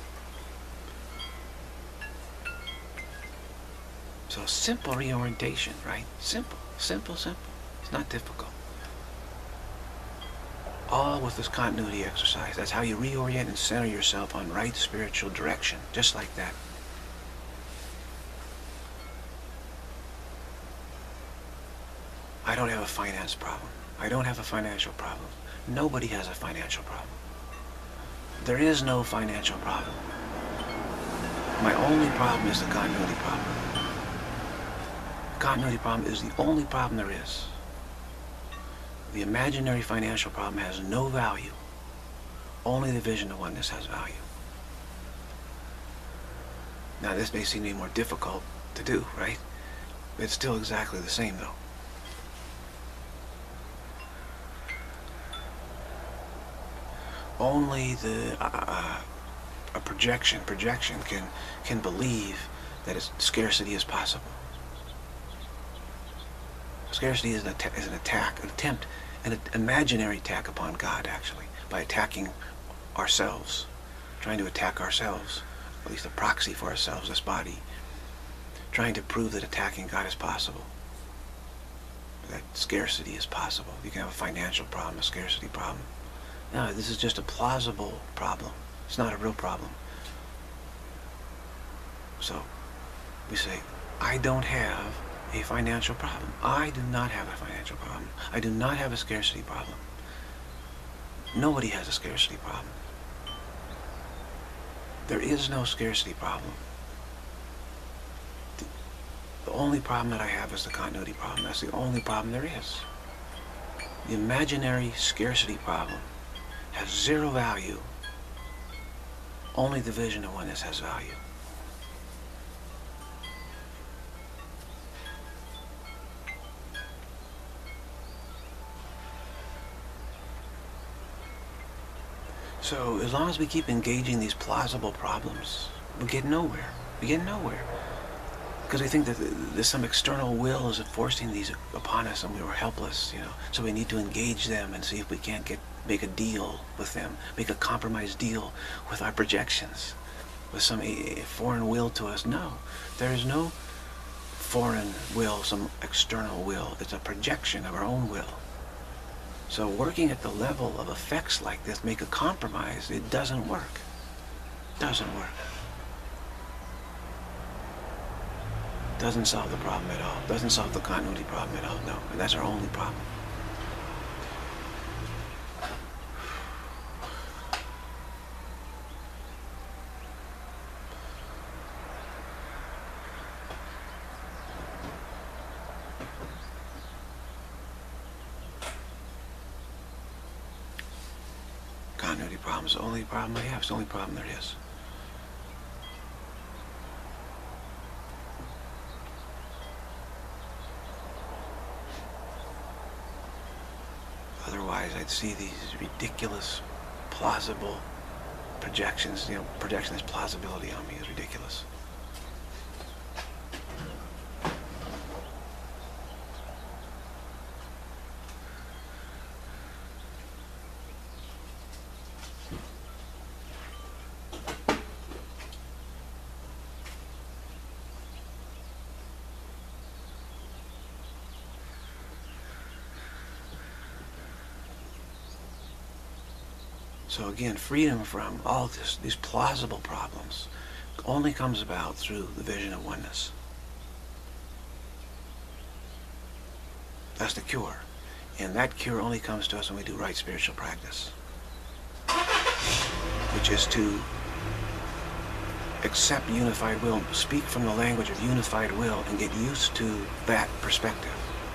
So simple reorientation, right? Simple, simple, simple. It's not difficult. All with this continuity exercise. That's how you reorient and center yourself on right spiritual direction. Just like that. I don't have a finance problem. I don't have a financial problem. Nobody has a financial problem. There is no financial problem. My only problem is the continuity problem. The continuity problem is the only problem there is. The imaginary financial problem has no value. Only the vision of oneness has value. Now this may seem to be more difficult to do, right? It's still exactly the same though. Only the uh, a projection projection can can believe that it's, scarcity is possible. Scarcity is an, is an attack, an attempt, an imaginary attack upon God, actually, by attacking ourselves, trying to attack ourselves, at least a proxy for ourselves, this body, trying to prove that attacking God is possible, that scarcity is possible. You can have a financial problem, a scarcity problem. No, this is just a plausible problem. It's not a real problem. So, we say, I don't have a financial problem. I do not have a financial problem. I do not have a scarcity problem. Nobody has a scarcity problem. There is no scarcity problem. The, the only problem that I have is the continuity problem. That's the only problem there is. The imaginary scarcity problem has zero value. Only the vision of oneness has value. So as long as we keep engaging these plausible problems, we get nowhere. We get nowhere. Because we think that there's some external will is forcing these upon us and we were helpless, you know. So we need to engage them and see if we can't get make a deal with them, make a compromise deal with our projections, with some foreign will to us. No, there is no foreign will, some external will. It's a projection of our own will. So working at the level of effects like this, make a compromise, it doesn't work. Doesn't work. Doesn't solve the problem at all. Doesn't solve the continuity problem at all. No, and that's our only problem. Continuity problem is the only problem I have. It's the only problem there is. Otherwise, I'd see these ridiculous, plausible projections. You know, projecting this plausibility on me is ridiculous. So again, freedom from all this, these plausible problems only comes about through the vision of oneness. That's the cure. And that cure only comes to us when we do right spiritual practice, which is to accept unified will, speak from the language of unified will, and get used to that perspective.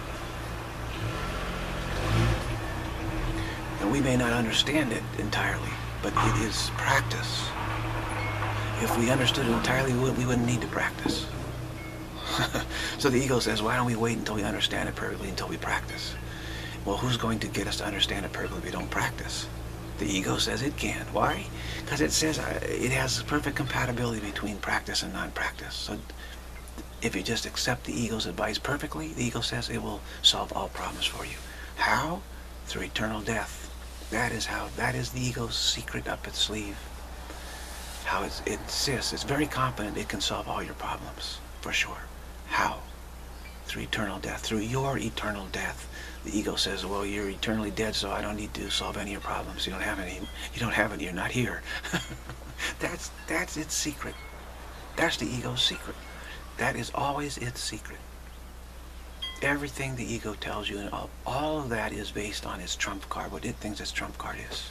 And we may not understand it entirely, but it is practice. If we understood it entirely, we wouldn't need to practice. So the ego says, why don't we wait until we understand it perfectly until we practice? Well, who's going to get us to understand it perfectly if we don't practice? The ego says it can. Why? Because it says it has perfect compatibility between practice and non-practice. So if you just accept the ego's advice perfectly, the ego says it will solve all problems for you. How? Through eternal death. That is how, that is the ego's secret up its sleeve. How it insists, it's very confident it can solve all your problems, for sure. How? Through eternal death, through your eternal death. The ego says, well, you're eternally dead, so I don't need to solve any of your problems. You don't have any, you don't have any, you're not here. that's, that's its secret. That's the ego's secret. That is always its secret. Everything the ego tells you, and all, all of that is based on its trump card, what it thinks its trump card is.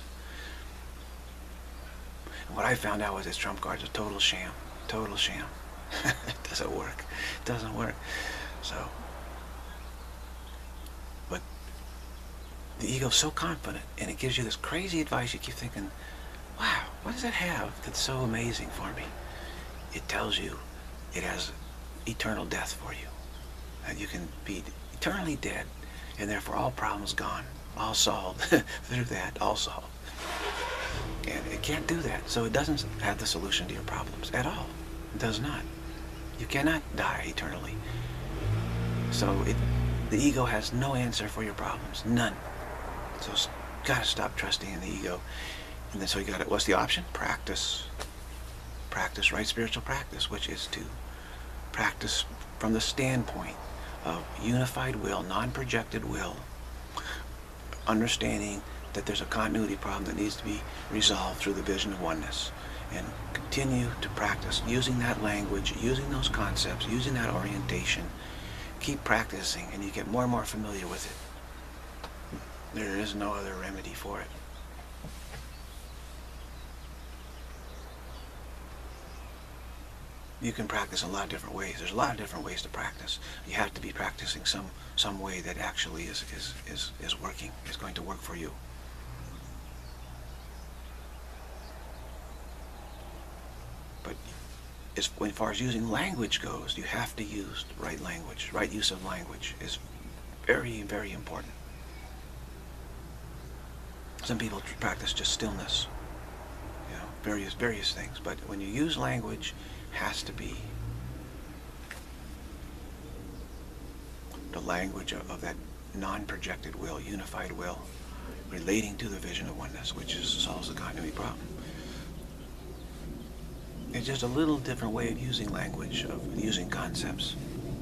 And what I found out was its trump card is a total sham. Total sham. It doesn't work. It doesn't work. So, but the ego's so confident, and it gives you this crazy advice, you keep thinking, wow, what does it have that's so amazing for me? It tells you it has eternal death for you. That you can be eternally dead, and therefore all problems gone, all solved through that, all solved. And it can't do that, so it doesn't have the solution to your problems at all. It does not. You cannot die eternally. So it, the ego has no answer for your problems, none. So you gotta stop trusting in the ego. And then so you gotta, what's the option? Practice. Practice right spiritual practice, which is to practice from the standpoint of unified will, non-projected will, understanding that there's a continuity problem that needs to be resolved through the vision of oneness, and continue to practice using that language, using those concepts, using that orientation. Keep practicing, and you get more and more familiar with it. There is no other remedy for it. You can practice in a lot of different ways. There's a lot of different ways to practice. You have to be practicing some some way that actually is is is is working, is going to work for you. But as, as far as using language goes, you have to use the right language. Right use of language is very, very important. Some people practice just stillness. various various things. But when you use language, has to be the language of, of that non-projected will, unified will, relating to the vision of oneness, which is, solves the continuity problem. It's just a little different way of using language, of using concepts.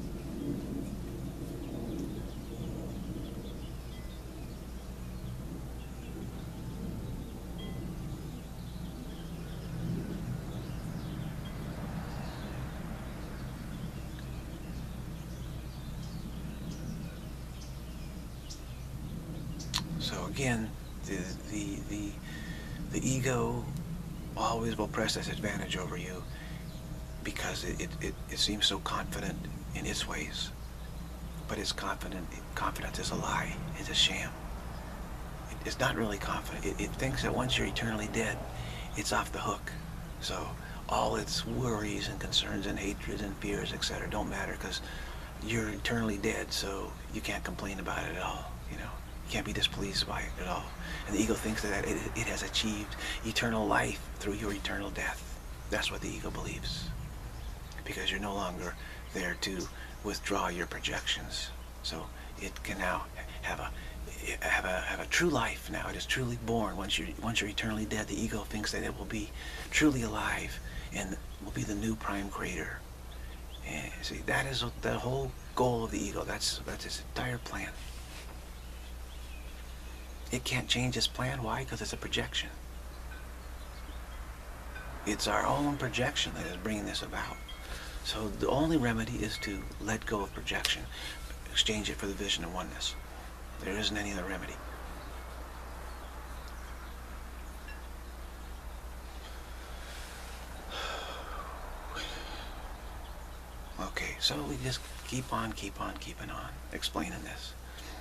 So again, the the the the ego always will press its advantage over you because it, it, it, it seems so confident in its ways. But its confident, confidence is a lie. It's a sham. It, it's not really confident. It, it thinks that once you're eternally dead, it's off the hook. So all its worries and concerns and hatreds and fears, et cetera, don't matter because you're eternally dead, so you can't complain about it at all, you know. You can't be displeased by it at all. And the ego thinks that it, it has achieved eternal life through your eternal death. That's what the ego believes. Because you're no longer there to withdraw your projections. So it can now have a have a have a true life now. It is truly born. Once you're once you're eternally dead, the ego thinks that it will be truly alive and will be the new prime creator. And see, that is the whole goal of the ego. That's that's its entire plan. It can't change its plan. Why? Because it's a projection. It's our own projection that is bringing this about. So the only remedy is to let go of projection, exchange it for the vision of oneness. There isn't any other remedy. Okay, so we just keep on, keep on, keeping on, explaining this.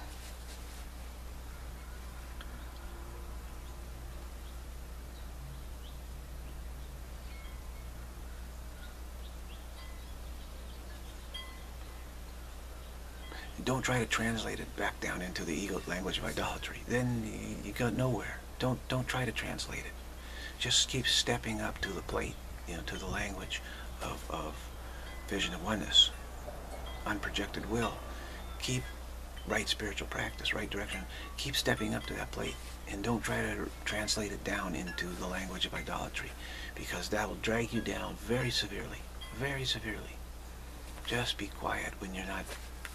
Don't try to translate it back down into the ego language of idolatry. Then you, you go nowhere. Don't don't try to translate it. Just keep stepping up to the plate, you know, to the language of, of vision of oneness, unprojected will. Keep right spiritual practice, right direction. Keep stepping up to that plate, and don't try to translate it down into the language of idolatry, because that will drag you down very severely, very severely. Just be quiet when you're not.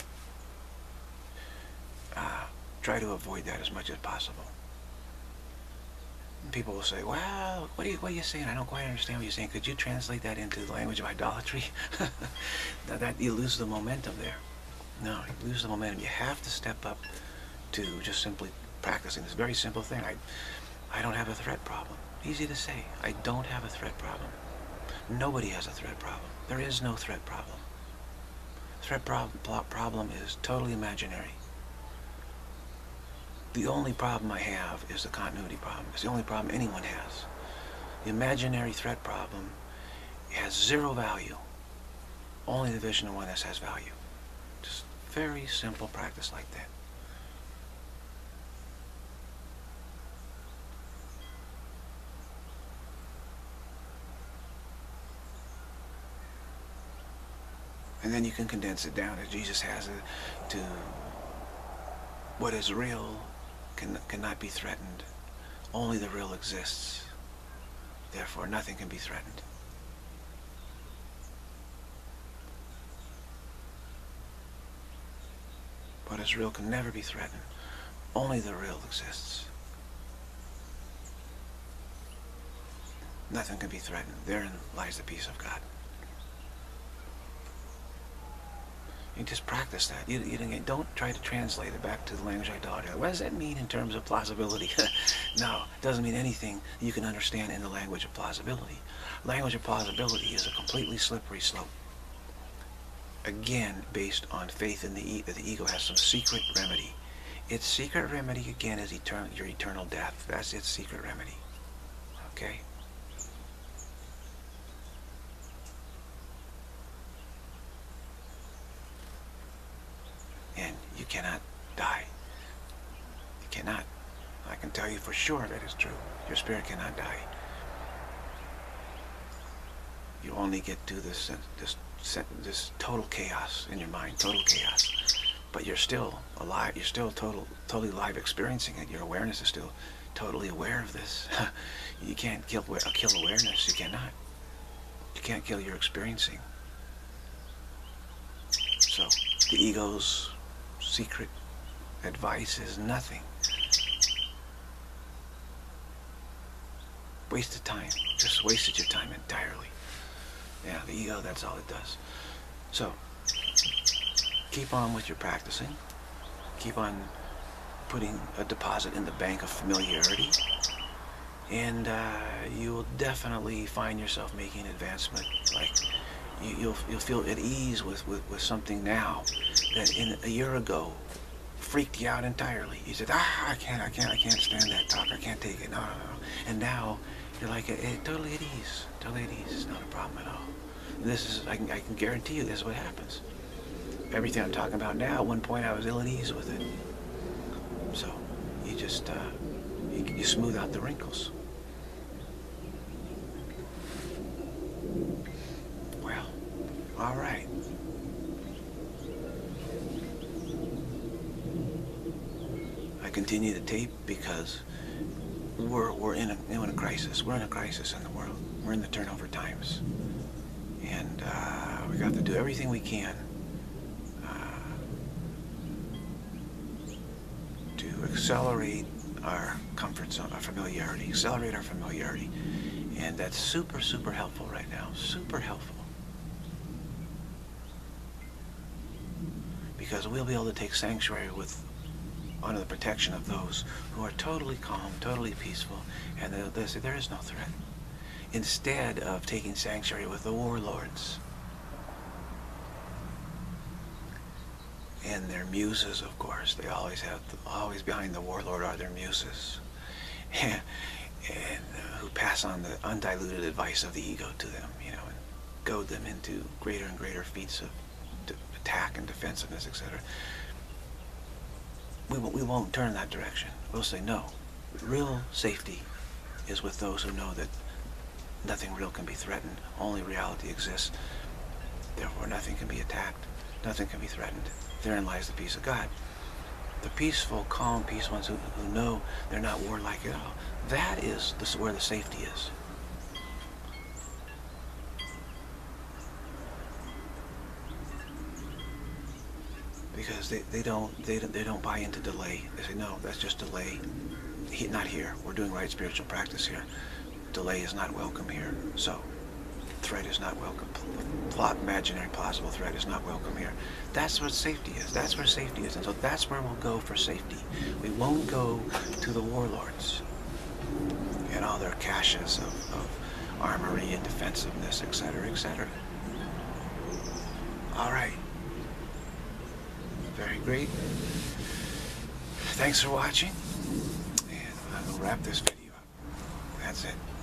Uh, try to avoid that as much as possible. And people will say, well, what are, you, what are you saying? I don't quite understand what you're saying. Could you translate that into the language of idolatry? Now that you lose the momentum there. No, you lose the momentum. You have to step up to just simply practicing this very simple thing. I, I don't have a threat problem. Easy to say. I don't have a threat problem. Nobody has a threat problem. There is no threat problem. Threat prob problem is totally imaginary. The only problem I have is the continuity problem. It's the only problem anyone has. The imaginary threat problem has zero value. Only the vision of oneness has value. Just very simple practice like that. And then you can condense it down as Jesus has it to what is real Can, cannot be threatened. Only the real exists. Therefore, nothing can be threatened. What is real can never be threatened. Only the real exists. Nothing can be threatened. Therein lies the peace of God. You just practice that. You, you don't try to translate it back to the language of idolatry. What does that mean in terms of plausibility? No, it doesn't mean anything you can understand in the language of plausibility. Language of plausibility is a completely slippery slope. Again, based on faith in the, e that the ego has some secret remedy. Its secret remedy, again, is eternal, your eternal death. That's its secret remedy. Okay? And you cannot die. You cannot. I can tell you for sure that is true. Your spirit cannot die. you only get to this this this total chaos in your mind, total chaos. But you're still alive. You're still total, totally alive, experiencing it. Your awareness is still totally aware of this. You can't kill kill awareness. You cannot. You can't kill your experiencing. So the ego's secret advice is nothing. Wasted time. Just wasted your time entirely. Yeah, the ego, that's all it does. So, keep on with your practicing. Keep on putting a deposit in the bank of familiarity. And uh, you will definitely find yourself making advancement. Like, you, you'll, you'll feel at ease with, with, with something now that in a year ago freaked you out entirely. You said, ah, I can't, I can't, I can't stand that talk. I can't take it. No, no, no. And now you're like, eh, totally at ease. Totally at ease. It's not a problem at all. And this is, I can, I can guarantee you this is what happens. Everything I'm talking about now, at one point I was ill at ease with it. So, you just, uh, you, you smooth out the wrinkles. Well, all right. I continue to tape because we're, we're in, a, in a crisis. We're in a crisis in the world. We're in the turnover times. And uh, we got to do everything we can accelerate our comfort zone, our familiarity, accelerate our familiarity. And that's super, super helpful right now. Super helpful. Because we'll be able to take sanctuary with, under the protection of those who are totally calm, totally peaceful, and they'll, they'll say there is no threat. Instead of taking sanctuary with the warlords and their muses, of course. They always have, always behind the warlord are their muses, and, and uh, who pass on the undiluted advice of the ego to them, you know, and goad them into greater and greater feats of attack and defensiveness, et cetera. We, we won't turn that direction. We'll say no. Real safety is with those who know that nothing real can be threatened. Only reality exists. Therefore, nothing can be attacked. Nothing can be threatened. Therein lies the peace of God. The peaceful, calm, peace ones who, who know they're not warlike at all. That is the, where the safety is. Because they, they don't they don't they don't buy into delay. They say no, that's just delay. He, not here. We're doing right spiritual practice here. Delay is not welcome here. So threat is not welcome. Plot, imaginary, plausible threat is not welcome here. That's what safety is. That's where safety is. And so that's where we'll go for safety. We won't go to the warlords and all their caches of, of armory and defensiveness, et cetera, et cetera. All right. Very great. Thanks for watching. And I'll wrap this video up. That's it.